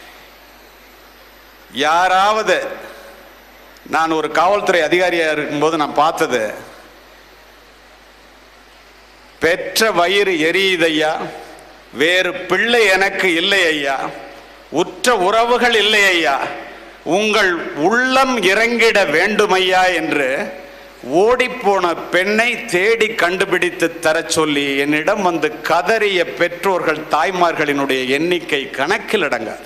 யாராவது, நான் ஒரு காவல்துறை அதிகாரியா இருக்கும்போது நான் பார்த்தது, பெற்ற வயிறு எரியுதையா, வேறு பிள்ளை எனக்கு இல்லை ஐயா, உற்ற உறவுகள் இல்லை ஐயா, உங்கள் உள்ளம் இறங்கிட வேண்டுமையா என்று ஓடிப்போன பெண்ணை தேடி கண்டுபிடித்து தர சொல்லி என்னிடம் வந்து கதறிய பெற்றோர்கள், தாய்மார்களினுடைய எண்ணிக்கை கணக்கில் அடங்காது.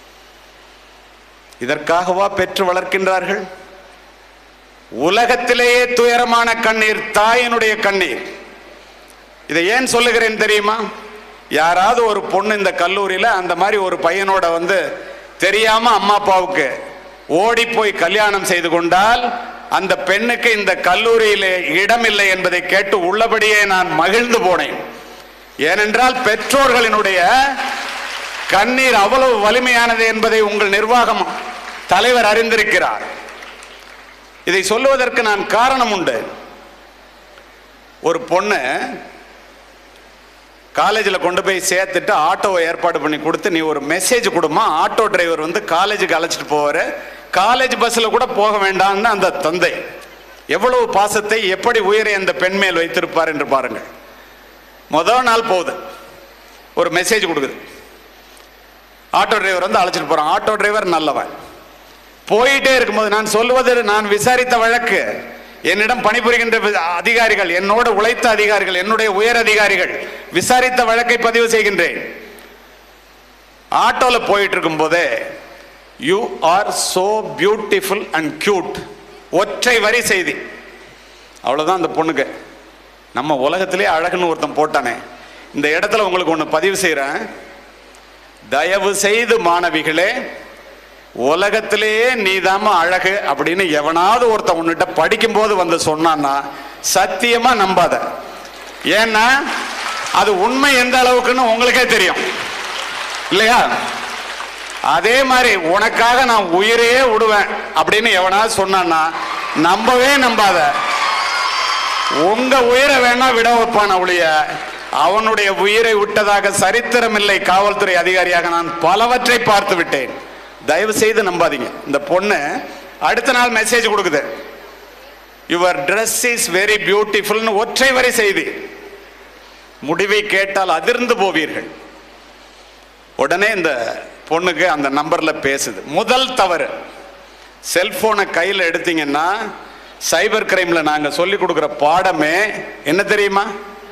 இதற்காகவா பெற்று வளர்க்கின்றார்கள்? உலகத்திலேயே துயரமான கண்ணீர் தாயினுடைய கண்ணீர். இதை ஏன் சொல்லுகிறேன் தெரியுமா? யாராவது ஒரு பொண்ணு இந்த கல்லூரியில அந்த மாதிரி ஒரு பையனோட வந்து தெரியாம அம்மா அப்பாவுக்கு ஓடி போய் கல்யாணம் செய்து கொண்டால் அந்த பெண்ணுக்கு இந்த கல்லூரியிலே இடமில்லை என்பதை கேட்டு உள்ளபடியே நான் மகிழ்ந்து போனேன். ஏனென்றால் பெற்றோர்களினுடைய கண்ணீர் அவ்வளவு வலிமையானது என்பதை உங்கள் நிர்வாகம் தலைவர் அறிந்திருக்கிறார். இதை சொல்லுவதற்கு நான் காரணம் உண்டு. ஒரு பொண்ணு காலேஜில் கொண்டு போய் சேர்த்துட்டு ஆட்டோவை ஏற்பாடு பண்ணி கொடுத்து, நீ ஒரு மெசேஜ் கொடுமா, ஆட்டோ டிரைவர் வந்து காலேஜுக்கு அழைச்சிட்டு போவார், காலேஜ் பஸ்ஸில் கூட போக வேண்டாம்னு அந்த தந்தை எவ்வளவு பாசத்தை எப்படி உயிரை அந்த பெண் மேல் வைத்திருப்பார் என்று பாருங்கள். முதல் நாள் போகுது, ஒரு மெசேஜ் கொடுக்குது, ஆட்டோ டிரைவர் வந்து அழைச்சிட்டு போகிறான். ஆட்டோ டிரைவர் நல்லவன். போயிட்டே இருக்கும்போது, நான் சொல்லுவது நான் விசாரித்த வழக்கு, என்னிடம் பணிபுரிகின்ற அதிகாரிகள், என்னோட உழைத்த அதிகாரிகள், என்னுடைய உயர் அதிகாரிகள் விசாரித்த வழக்கை பதிவு செய்கின்றேன். ஆட்டோல போயிட்டு இருக்கும் போதே, you are so beautiful and cute, ஒற்றை வரி செய்தி. அவ்வளவுதான் அந்த பொண்ணுக்கு. நம்ம உலகத்திலே அழகுன்னு ஒருத்தன் போட்டானே. இந்த இடத்துல உங்களுக்கு ஒன்று பதிவு செய்கிறேன். தயவு செய்து மாணவிகளே, உலகத்திலேயே நீதாம அழகு அப்படின்னு எவனாவது ஒருத்தன் உன்னிட்ட படிக்கும் போது வந்து சொன்னான்னா சத்தியமா நம்பாத. ஏன்னா அது உண்மை எந்த அளவுக்குன்னு உங்களுக்கே தெரியும் இல்லையா? அதே மாதிரி உனக்காக நான் உயிரையே விடுவேன் அப்படின்னு எவனாவது சொன்னான்னா நம்பவே நம்பாத. உங்க உயிரை வேணா விட வைப்பான் ஒழிய அவனுடைய உயிரை விட்டதாக சரித்திரம் இல்லை. காவல்துறை அதிகாரியாக நான் பலவற்றை பார்த்து விட்டேன். தயவு செய்து நம்பாதீங்க. இந்த பொண்ணு அடுத்த நாள் மெசேஜ் கொடுக்குது, யுவர் ட்ரெஸ் இஸ் வெரி பியூட்டிஃபுல்னு ஒற்றை வரி செய்தி. முடிவை கேட்டால் அதிர்ந்து போவீர்கள். உடனே இந்த பொண்ணுக்கு அந்த நம்பர்ல பேசுது. முதல் தவறு, செல்போனை கையில் எடுத்தீங்கன்னா சைபர் கிரைம்ல நாங்க சொல்லி கொடுக்குற பாடமே என்ன தெரியுமா?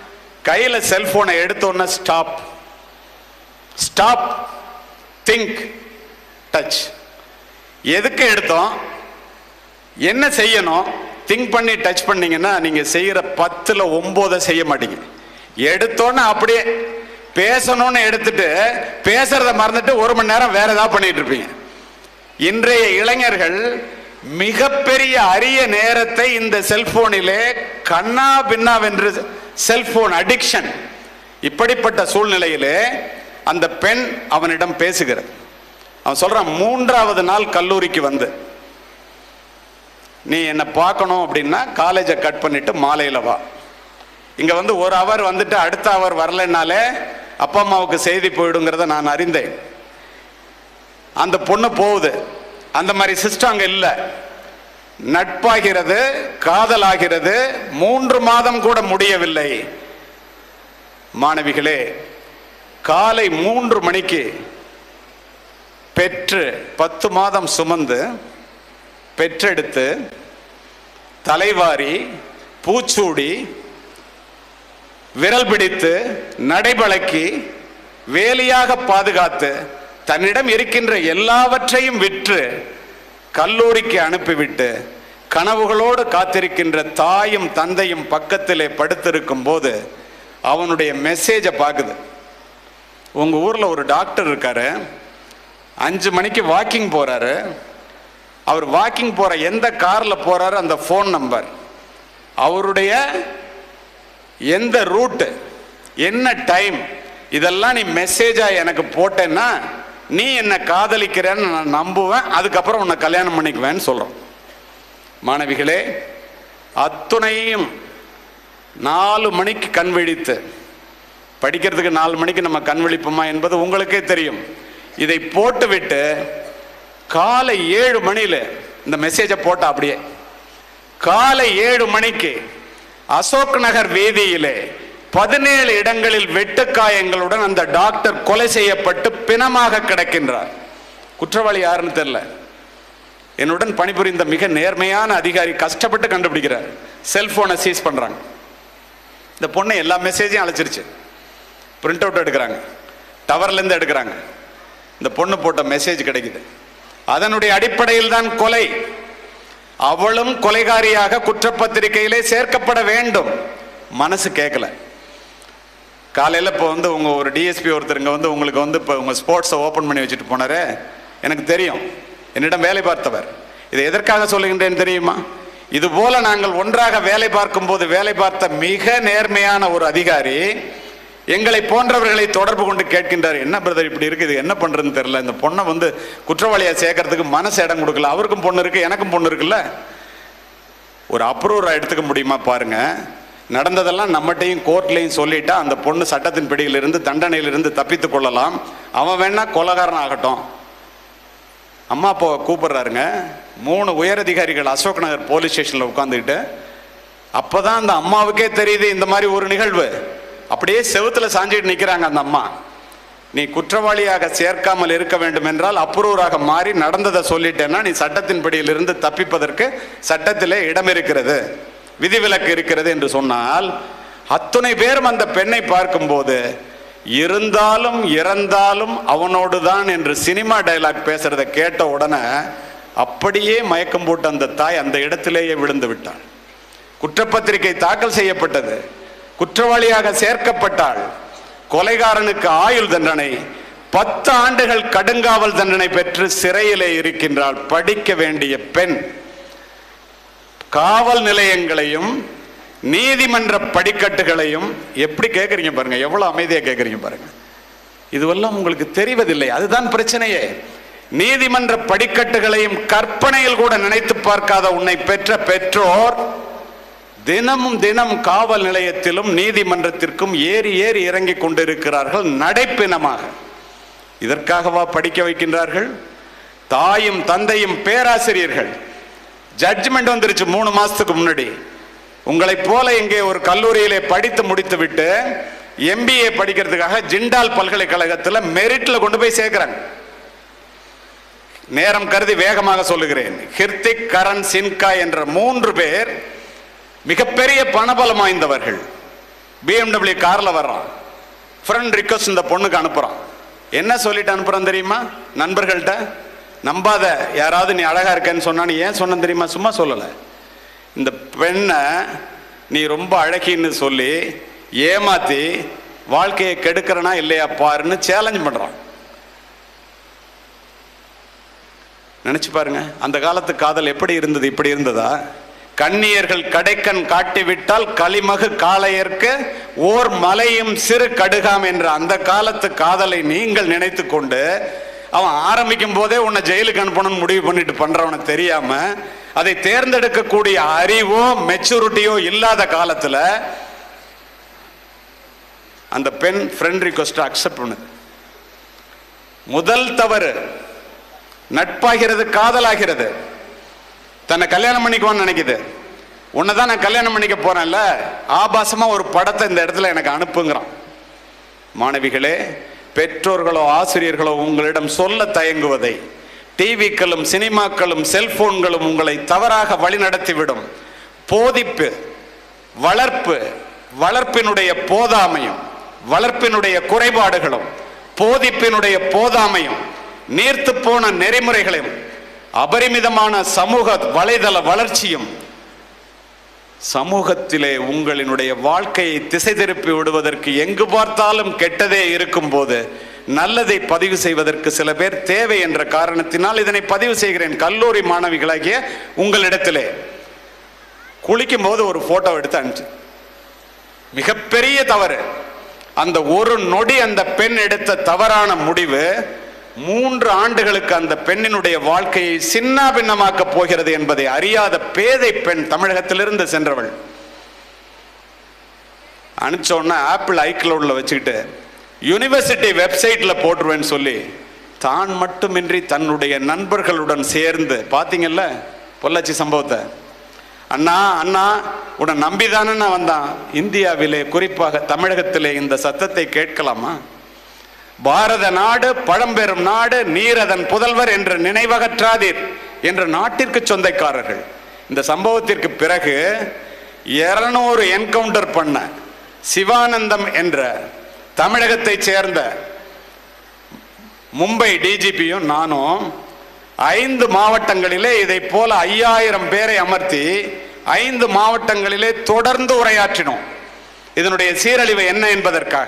கையில் செல்போனை எடுத்தோன்னா ஸ்டாப், ஸ்டாப், திங்க், டச். எதுக்கு எடுத்தோம், என்ன செய்யணும், திங்க் பண்ணி டச் பண்ணீங்கன்னா நீங்க செய்யற பத்துல ஒன்பதை செய்ய மாட்டீங்க. எடுத்தோன்னு அப்படியே பேசணும்னு எடுத்துட்டு பேசுறத மறந்துட்டு ஒரு மணி நேரம் வேற ஏதாவது பண்ணிட்டு இருப்பீங்க. இன்றைய இளைஞர்கள் மிகப்பெரிய அரிய நேரத்தை இந்த செல்போனிலே கண்ணா பின்னாவென்று செல்போன் அடிக்ஷன். இப்படிப்பட்ட சூழ்நிலையிலே அந்த பெண் அவனிடம் பேசுகிறது. அவன் சொல்றான், மூன்றாவது நாள் கல்லூரிக்கு வந்து நீ என்னை பார்க்கணும் அப்படின்னா காலேஜை கட் பண்ணிட்டு மாலையில் வா. இங்கே வந்து ஒரு அவர் வந்துட்டு அடுத்த அவர் வரலைன்னாலே அப்பா அம்மாவுக்கு செய்தி போயிடுங்கிறத நான் அறிந்தேன். அந்த பொண்ணு போகுது. அந்த மாதிரி சிஸ்டம் அங்கே இல்லை. நட்பாகிறது, காதலாகிறது, மூன்று மாதம் கூட முடியவில்லை. மாணவிகளே, காலை மூன்று மணிக்கு பெற்று பத்து மாதம் சுமந்து பெற்றெடுத்து தலைவாரி பூச்சூடி விரல் பிடித்து நடைபழக்கி வேலியாக பாதுகாத்து தன்னிடம் இருக்கின்ற எல்லாவற்றையும் விற்று கல்லூரிக்கு அனுப்பிவிட்டு கனவுகளோடு காத்திருக்கின்ற தாயும் தந்தையும் பக்கத்திலே படுத்திருக்கும் போது அவனுடைய மெசேஜை பார்க்குது. உங்க ஊர்ல ஒரு டாக்டர் இருக்காரு, அஞ்சு மணிக்கு வாக்கிங் போறாரு. அவர் வாக்கிங் போற எந்த கார்ல போறாரு அந்த போன் நம்பர், அவருடைய எந்த ரூட், என்ன டைம், இதெல்லாம் நீ மெசேஜா எனக்கு போட்டேன்னா நீ என்ன காதலிக்கிறேன்னு நான் நம்புவேன், அதுக்கப்புறம் உன்னை கல்யாணம் பண்ணிக்குவேன்னு சொல்றோம். மாணவிகளே, அத்துணையும் நாலு மணிக்கு கண் விழித்து படிக்கிறதுக்கு நாலு மணிக்கு நம்ம கண் விழிப்போமா என்பது உங்களுக்கே தெரியும். இதை போட்டுவிட்டு காலை ஏழு மணியில இந்த மெசேஜை போட்ட அப்படியே காலை ஏழு மணிக்கு அசோக் நகர் வீதியிலே பதினேழு இடங்களில் வெட்டுக்காயங்களுடன் அந்த டாக்டர் கொலை செய்யப்பட்டு பிணமாக கிடக்கின்றார். குற்றவாளி யாருன்னு தெரியல. என்னுடன் பணிபுரிந்த மிக நேர்மையான அதிகாரி கஷ்டப்பட்டு கண்டுபிடிக்கிறார். செல்போனை சீஸ் பண்றாங்க. இந்த பொண்ணை எல்லா மெசேஜையும் அழைச்சிருச்சு. பிரிண்ட் அவுட் எடுக்கிறாங்க, டவர்ல இருந்து எடுக்கிறாங்க. இந்த பொண்ணு போட்ட மெசேஜ் கிடைக்குது. அதனுடைய அடிப்படையில் தான் கொலை. அவளும் கொலைகாரியாக குற்றப்பத்திரிகையிலே சேர்க்கப்பட வேண்டும். மனசு கேட்கல. காலையில் இப்போ வந்து உங்க ஒரு டிஎஸ்பி ஒருத்தருங்க வந்து உங்களுக்கு வந்து இப்போ உங்க ஸ்போர்ட்ஸை ஓப்பன் பண்ணி வச்சுட்டு போனாரு. எனக்கு தெரியும், என்னிடம் வேலை பார்த்தவர். இதை எதற்காக சொல்லுகின்றேன் தெரியுமா? இது போல நாங்கள் ஒன்றாக வேலை பார்க்கும் போது வேலை பார்த்த மிக நேர்மையான ஒரு அதிகாரி எங்களை போன்றவர்களை தொடர்பு கொண்டு கேட்கின்றார், என்ன பிரதர் இப்படி இருக்குது, என்ன பண்றதுன்னு தெரியல, இந்த பொண்ணை வந்து குற்றவாளியா சேர்க்கறதுக்கு மனசு இடம் கொடுக்கல, அவருக்கும் பொண்ணு இருக்கு எனக்கும் பொண்ணு இருக்குல்ல, ஒரு அப்ரூவரா எடுத்துக்க முடியுமா பாருங்க. நடந்ததெல்லாம் நம்மகிட்டையும் கோர்ட்லையும் சொல்லிட்டா அந்த பொண்ணு சட்டத்தின் பிடியிலிருந்து தண்டனையிலிருந்து தப்பித்து கொள்ளலாம். அவன் வேணா கொலைகாரன் ஆகட்டும். அம்மா அப்பா கூப்பிடுறாருங்க. மூணு உயரதிகாரிகள் அசோக் நகர் போலீஸ் ஸ்டேஷன்ல உட்காந்துக்கிட்டு, அப்பதான் அந்த அம்மாவுக்கே தெரியுது இந்த மாதிரி ஒரு நிகழ்வு. அப்படியே செவுத்துல சாஞ்சிட்டு நிக்கிறாங்க அந்த அம்மா. நீ குற்றவாளியாக சேர்க்காமல் இருக்க வேண்டும் என்றால் அப்ரூவராக மாறி நடந்ததை சொல்லிட்டேன்னா நீ சட்டத்தின் படியிலிருந்து தப்பிப்பதற்கு சட்டத்திலே இடம் இருக்கிறது, விதிவிலக்கு இருக்கிறது என்று சொன்னால், அத்துணை பேரும் அந்த பெண்ணை பார்க்கும்போது இருந்தாலும் இறந்தாலும் அவனோடு தான் என்று சினிமா டைலாக் பேசுறத கேட்ட உடனே அப்படியே மயக்கம் போட்டு அந்த தாய் அந்த இடத்திலேயே விழுந்து விட்டாள். குற்றப்பத்திரிகை தாக்கல் செய்யப்பட்டது. குற்றவாளியாக சேர்க்கப்பட்டாள். கொலைகாரனுக்கு ஆயுள் தண்டனை, பத்து ஆண்டுகள் கடுங்காவல் தண்டனை பெற்று சிறையிலே இருக்கின்றாள். படிக்க வேண்டிய பெண். காவல் நிலையங்களையும் நீதிமன்ற படிக்கட்டுகளையும் எப்படி கேட்கறீங்க பாருங்க, எவ்வளவு அமைதியா கேட்கறீங்க பாருங்க. இதுவெல்லாம் உங்களுக்கு தெரிவதில்லை. அதுதான் பிரச்சனையே. நீதிமன்ற படிக்கட்டுகளையும் கற்பனையில் கூட நினைத்து பார்க்காத உன்னை பெற்ற பெற்றோர் தினமும் தினம் காவல் நிலையத்திலும் நீதிமன்றத்திற்கும் ஏறி ஏறி இறங்கி கொண்டிருக்கிறார்கள் நடைப்பிணமாக. இதற்காகவா படிக்க வைக்கின்றார்கள்? தாயும் தந்தையும் பேராசிரியர்கள். ஜட்ஜ்மெண்ட் வந்துருச்சு மூணு மாசத்துக்கு முன்னாடி. உங்களை போல இங்கே ஒரு கல்லூரியிலே படித்து முடித்து விட்டு எம்பிஏ படிக்கிறதுக்காக ஜிண்டால் பல்கலைக்கழகத்தில் மெரிட்ல கொண்டு போய் சேர்க்கிறாங்க. நேரம் கருதி வேகமாக சொல்லுகிறேன். ஹிர்திக், கரண், சின்கா என்ற மூன்று பேர் மிகப்பெரிய பணபலம் வாய்ந்தவர்கள். பிஎம்டபிள்யூ காரில் வர்றான், ஃப்ரெண்ட் ரிக்வஸ்ட் இந்த பொண்ணுக்கு அனுப்புகிறான். என்ன சொல்லிட்டு அனுப்புகிறான் தெரியுமா? நண்பர்கள்ட்ட, நம்பாத, யாராவது நீ அழகாக இருக்கேன்னு சொன்னான்னு ஏன் சொன்ன தெரியுமா? சும்மா சொல்லலை, இந்த பெண்ணை நீ ரொம்ப அழகின்னு சொல்லி ஏமாற்றி வாழ்க்கையை கெடுக்கிறனா இல்லையா பாருன்னு சேலஞ்ச் பண்ணுறான். நினச்சி பாருங்க, அந்த காலத்து காதல் எப்படி இருந்தது? இப்படி இருந்ததா? கண்ணியர்கள் கடைக்கண் காட்டிவிட்டால் களிமகு காளையர்க்கு ஓர் மலையும் சிறு கடுகாம் என்ற அந்த காலத்து காதலை நீங்கள் நினைத்து கொண்டு அவன் ஆரம்பிக்கும் போதே உன்னை ஜெயிலுக்கு அனுப்பணும்னு முடிவு பண்ணிட்டு பண்றவனை தெரியாம, அதை தேர்ந்தெடுக்கக்கூடிய அறிவோ மெச்சூரிட்டியோ இல்லாத காலத்துல அந்த பெண் ஃப்ரெண்ட் ரிக்வெஸ்ட் அக்செப்ட் பண்ணுது. முதல் தவறு நட்பாகிறது, காதலாகிறது. தன்னை கல்யாணம் பண்ணிக்குவான்னு நினைக்குது. உன்னைதான் நான் கல்யாணம் பண்ணிக்க போறேன்ல, ஆபாசமா ஒரு படத்தை இந்த இடத்துல எனக்கு அனுப்புங்கிறான். மாணவிகளே, பெற்றோர்களோ ஆசிரியர்களோ உங்களிடம் சொல்ல தயங்குவதை டிவிக்களும் சினிமாக்களும் செல்போன்களும் உங்களை தவறாக வழிநடத்திவிடும். போதிப்பு, வளர்ப்பு, வளர்ப்பினுடைய போதாமையும் வளர்ப்பினுடைய குறைபாடுகளும் போதிப்பினுடைய போதாமையும் நீர்த்து போன நெறிமுறைகளையும் அபரிமிதமான சமூக வலைதள வளர்ச்சியும் சமூகத்திலே உங்களினுடைய வாழ்க்கையை திசை திருப்பி விடுவதற்கு எங்கு பார்த்தாலும் கெட்டதே இருக்கும் போது நல்லதை பதிவு செய்வதற்கு சில பேர் தேவை என்ற காரணத்தினால் இதனை பதிவு செய்கிறேன். கல்லூரி மாணவிகளாகிய உங்களிடத்திலே குளிக்கும் போது ஒரு போட்டோ எடுத்து அனுப்பிச்சு, மிகப்பெரிய தவறு. அந்த ஒரு நொடி அந்த பெண் எடுத்த தவறான முடிவு மூன்று ஆண்டுகளுக்கு அந்த பெண்ணினுடைய வாழ்க்கையை சின்ன பின்னமாக்க போகிறது என்பதை அறியாத பேதை பெண் தமிழகத்திலிருந்து சென்றவள். அனுப்பிச்சோன்னா ஆப்பிள் ஐக்ளவுட்ல வச்சுக்கிட்டு யூனிவர்சிட்டி வெப்சைட்ல போட்டுருவேன்னு சொல்லி தான் மட்டுமின்றி தன்னுடைய நண்பர்களுடன் சேர்ந்து, பார்த்தீங்கல்ல பொள்ளாச்சி சம்பவத்தை, அண்ணா அண்ணா உன்னை நம்பிதானே நான் வந்தான். இந்தியாவிலே குறிப்பாக தமிழகத்திலே இந்த சத்தத்தை கேட்கலாமா? பாரத நாடு பழம்பெரும் நாடு, நீரதன் புதல்வர் என்று நினைவகற்றாதீர் என்ற நாட்டிற்கு சொந்தக்காரர்கள். இந்த சம்பவத்திற்கு பிறகு இருநூறு என்கவுண்டர் பண்ண சிவானந்தம் என்ற தமிழகத்தை சேர்ந்த மும்பை டிஜிபியும் நானும் ஐந்து மாவட்டங்களிலே இதை போல ஐயாயிரம் பேரை அமர்த்தி ஐந்து மாவட்டங்களிலே தொடர்ந்து உரையாற்றினோம். இதனுடைய சீரழிவு என்ன என்பதற்காக.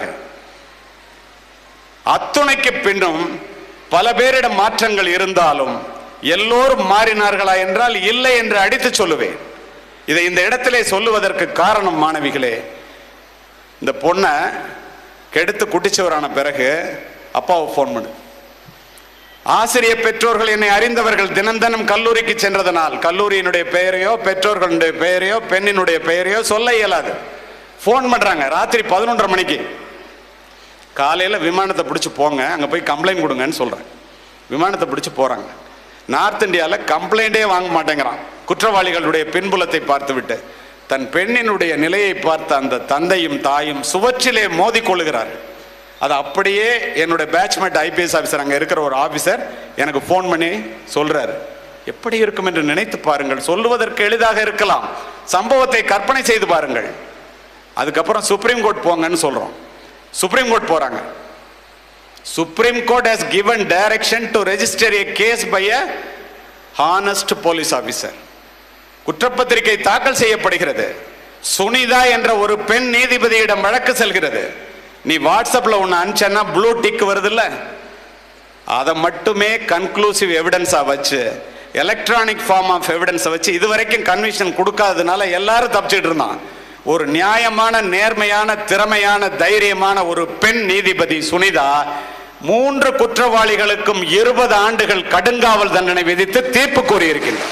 அத்துணைக்கு பின்னும் பல பேரிடம் மாற்றங்கள் இருந்தாலும் எல்லோரும் மாறினார்களா என்றால் இல்லை என்று அடித்து சொல்லுவேன். இதை இந்த இடத்திலே சொல்லுவதற்கு காரணம், மாணவிகளே, இந்த பொண்ணை கெடுத்து குட்டிச்சவரான பிறகு அப்பாவை ஃபோன் பண்ணு. ஆசிரியர் பெற்றோர்கள் என்னை அறிந்தவர்கள் தினம் தினம் கல்லூரிக்கு சென்றதனால் கல்லூரியினுடைய பெயரையோ பெற்றோர்களுடைய பெயரையோ பெண்ணினுடைய பெயரையோ சொல்ல இயலாது. ஃபோன் பண்றாங்க ராத்திரி பதினொன்றரை மணிக்கு. காலையில் விமானத்தை பிடிச்சி போங்க, அங்கே போய் கம்ப்ளைண்ட் கொடுங்கன்னு சொல்கிறேன். விமானத்தை பிடிச்சி போகிறாங்க. நார்த் இந்தியாவில் கம்ப்ளைண்டே வாங்க மாட்டேங்கிறான். குற்றவாளிகளுடைய பின்புலத்தை பார்த்துவிட்டு தன் பெண்ணினுடைய நிலையை பார்த்த அந்த தந்தையும் தாயும் சுவற்றிலே மோதி கொள்ளுகிறார். அது அப்படியே என்னுடைய பேட்ச்மேட் ஐபிஎஸ் ஆஃபீஸர், அங்கே இருக்கிற ஒரு ஆஃபீஸர் எனக்கு ஃபோன் பண்ணி சொல்கிறார். எப்படி இருக்கும் என்று நினைத்து பாருங்கள். சொல்லுவதற்கு எளிதாக இருக்கலாம், சம்பவத்தை கற்பனை செய்து பாருங்கள். அதுக்கப்புறம் சுப்ரீம் கோர்ட் போங்கன்னு சொல்கிறோம். சுப்ரீம் கோர்ட் போறாங்க. Supreme court has given direction to register a case by a honest police officer. குற்றப்பத்திரிகை தாக்கல் செய்யப்படுகிறது. சுனிதா என்ற ஒரு பெண் நீதிபதியிடம் வழக்கு செல்கிறது. நீ வாட்ஸ்அப்ல ஒன்று அனுப்பிச்சா ப்ளூ டிக் வருது இல்ல, அதை மட்டுமே கன்க்ளூசிவ் எவிடன்ஸா வச்சு, எலக்ட்ரானிக் ஃபார்ம் ஆஃப் எவிடன்ஸை வச்சு இதுவரைக்கும் கன்விஷன் கொடுக்காததுனால எல்லாரும் தப்பிச்சுட்டு இருந்தான். ஒரு நியாயமான, நேர்மையான, திறமையான, தைரியமான ஒரு பெண் நீதிபதி சுனிதா மூன்று குற்றவாளிகளுக்கும் இருபது ஆண்டுகள் கடுங்காவல் தண்டனை விதித்து தீர்ப்பு கூறியிருக்கின்றார்.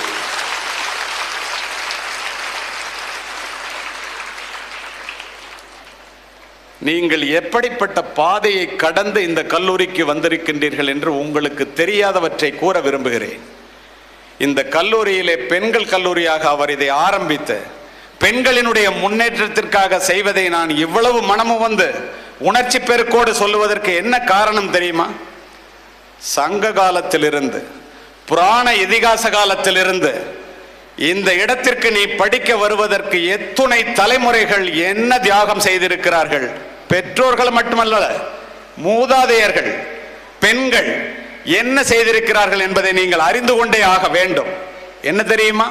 நீங்கள் எப்படிப்பட்ட பாதையை கடந்து இந்த கல்லூரிக்கு வந்திருக்கின்றீர்கள் என்று உங்களுக்கு தெரியாதவற்றை கூற விரும்புகிறேன். இந்த கல்லூரியிலே பெண்கள் கல்லூரியாக அவர் இதை ஆரம்பித்து பெண்களினுடைய முன்னேற்றத்திற்காக செய்வதை நான் இவ்வளவு மனமும் வந்து உணர்ச்சி பெருக்கோடு சொல்லுவதற்கு என்ன காரணம் தெரியுமா? சங்க காலத்திலிருந்து, புராண இதிகாச காலத்திலிருந்து இந்த இடத்திற்கு நீ படிக்க வருவதற்கு எத்துணை தலைமுறைகள் என்ன தியாகம் செய்திருக்கிறார்கள். பெற்றோர்கள் மட்டுமல்ல, மூதாதையர்கள், பெண்கள் என்ன செய்திருக்கிறார்கள் என்பதை நீங்கள் அறிந்து கொண்டே ஆக வேண்டும். என்ன தெரியுமா?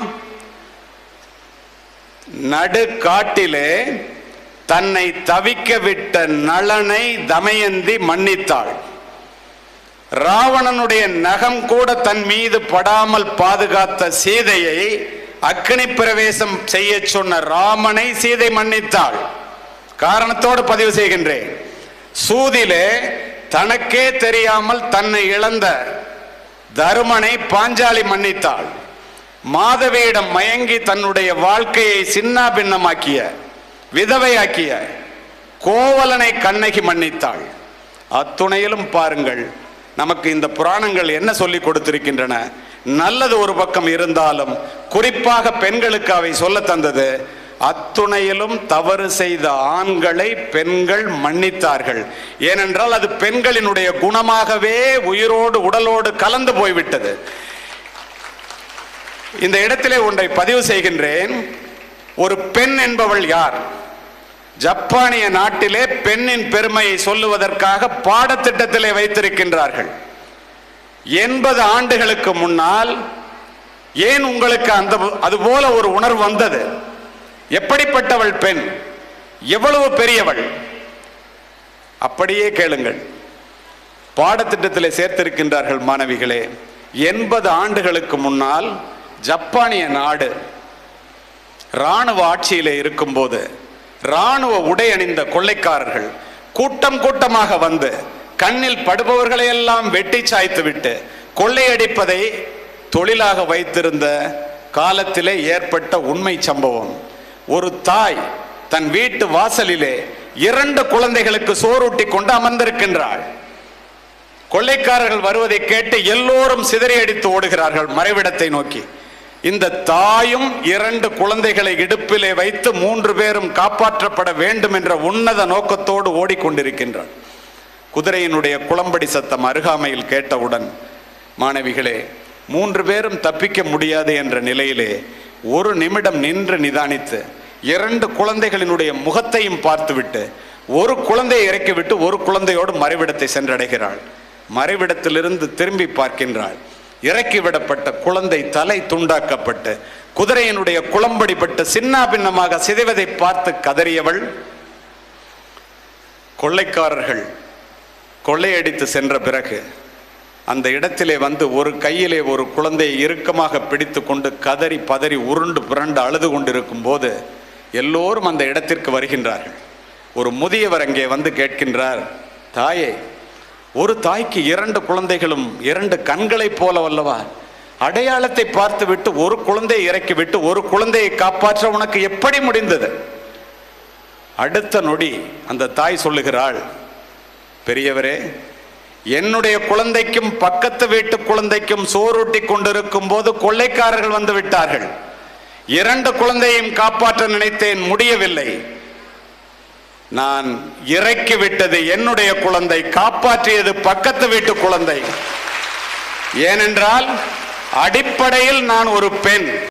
நடு காட்டிலே தன்னை தவிக்க விட்ட நளனை தமயந்தி மன்னித்தாள். ராவணனுடைய நகம் கூட தன் மீது படாமல் பாதுகாத்த சீதையை அக்னி பிரவேசம் செய்ய சொன்ன ராமனை சீதை மன்னித்தாள். காரணத்தோடு பதிவு செய்கின்றேன். சூதிலே தனக்கே தெரியாமல் தன்னை இழந்த தருமனை பாஞ்சாலி மன்னித்தாள். மாதவியிடம் மயங்கி தன்னுடைய வாழ்க்கையை சின்னா பின்னமாக்கிய, விதவையாக்கிய கோவலனை கண்ணகி மன்னித்தாள். அத்துணையிலும் பாருங்கள், நமக்கு இந்த புராணங்கள் என்ன சொல்லிக் கொடுத்திருக்கின்றன. நல்லது ஒரு பக்கம் இருந்தாலும் குறிப்பாக பெண்களுக்கு அவை சொல்ல தந்தது, அத்துணையிலும் தவறு செய்த ஆண்களை பெண்கள் மன்னித்தார்கள். ஏனென்றால் அது பெண்களினுடைய குணமாகவே உயிரோடு உடலோடு கலந்து போய்விட்டது. இந்த இடத்திலே ஒன்றை பதிவு செய்கின்றேன். ஒரு பெண் என்பவள் யார்? ஜப்பானிய நாட்டிலே பெண்ணின் பெருமையை சொல்லுவதற்காக பாடத்திட்டத்திலே வைத்திருக்கின்றார்கள். எண்பது ஆண்டுகளுக்கு முன்னால் ஏன் உங்களுக்கு அந்த அதுபோல ஒரு உணர்வு வந்தது? எப்படிப்பட்டவள் பெண்? எவ்வளவு பெரியவள்? அப்படியே கேளுங்கள். பாடத்திட்டத்திலே சேர்த்திருக்கின்றார்கள் மாணவிகளே. எண்பது ஆண்டுகளுக்கு முன்னால் ஜப்பானிய நாடு இராணுவ ஆட்சியிலே இருக்கும்போது இராணுவ உடை அணிந்த கொள்ளைக்காரர்கள் கூட்டம் கூட்டமாக வந்து கண்ணில் படுபவர்களை எல்லாம் வெட்டி சாய்த்து விட்டு கொள்ளையடிப்பதை தொழிலாக வைத்திருந்த காலத்திலே ஏற்பட்ட உண்மை சம்பவம். ஒரு தாய் தன் வீட்டு வாசலிலே இரண்டு குழந்தைகளுக்கு சோறூட்டி கொண்டு அமர்ந்திருக்கின்றாள். கொள்ளைக்காரர்கள் வருவதை கேட்டு எல்லோரும் சிதறி அடித்து ஓடுகிறார்கள் மறைவிடத்தை நோக்கி. இந்த தாயும் இரண்டு குழந்தைகளை இடுப்பிலே வைத்து மூன்று பேரும் காப்பாற்றப்பட வேண்டும் என்ற உன்னத நோக்கத்தோடு ஓடிக்கொண்டிருக்கின்றார். குதிரையினுடைய குளம்படி சத்தம் அருகாமையில் கேட்டவுடன் மாணவிகளே, மூன்று பேரும் தப்பிக்க முடியாது என்ற நிலையிலே ஒரு நிமிடம் நின்று நிதானித்து இரண்டு குழந்தைகளினுடைய முகத்தையும் பார்த்துவிட்டு ஒரு குழந்தையை இறக்கிவிட்டு ஒரு குழந்தையோடு மறைவிடத்தை சென்றடைகிறாள். மறைவிடத்திலிருந்து திரும்பி பார்க்கின்றாள். இறக்கிவிடப்பட்ட குழந்தை தலை துண்டாக்கப்பட்டு குதிரையினுடைய குளம்படிப்பட்டு சின்ன பின்னமாக சிதைவதை பார்த்து கதறியவள். கொள்ளைக்காரர்கள் கொள்ளையடித்து சென்ற பிறகு அந்த இடத்திலே வந்து ஒரு கையிலே ஒரு குழந்தையை இறுக்கமாக பிடித்து கொண்டு கதறி பதறி உருண்டு புரண்டு அழுது கொண்டிருக்கும் போது எல்லோரும் அந்த இடத்திற்கு வருகின்றார்கள். ஒரு முதியவர் அங்கே வந்து கேட்கின்றார், தாயே, ஒரு தாய்க்கு இரண்டு குழந்தைகளும் இரண்டு கண்களைப் போல வல்லவா? அடையாளத்தை பார்த்து விட்டு ஒரு குழந்தையை இறக்கி விட்டு ஒரு குழந்தையை காப்பாற்ற உனக்கு எப்படி முடிந்தது? அடுத்த நொடி அந்த தாய் சொல்லுகிறாள், பெரியவரே, என்னுடைய குழந்தைக்கும் பக்கத்து வீட்டு குழந்தைக்கும் சோறூட்டி கொண்டிருக்கும் போது கொள்ளைக்காரர்கள் வந்து விட்டார்கள். இரண்டு குழந்தையும் காப்பாற்ற நினைத்தேன், முடியவில்லை. நான் இறக்கி விட்டது என்னுடைய குழந்தை, காப்பாற்றியது பக்கத்து வீட்டு குழந்தை. ஏனென்றால் அடிப்படையில் நான் ஒரு பெண்.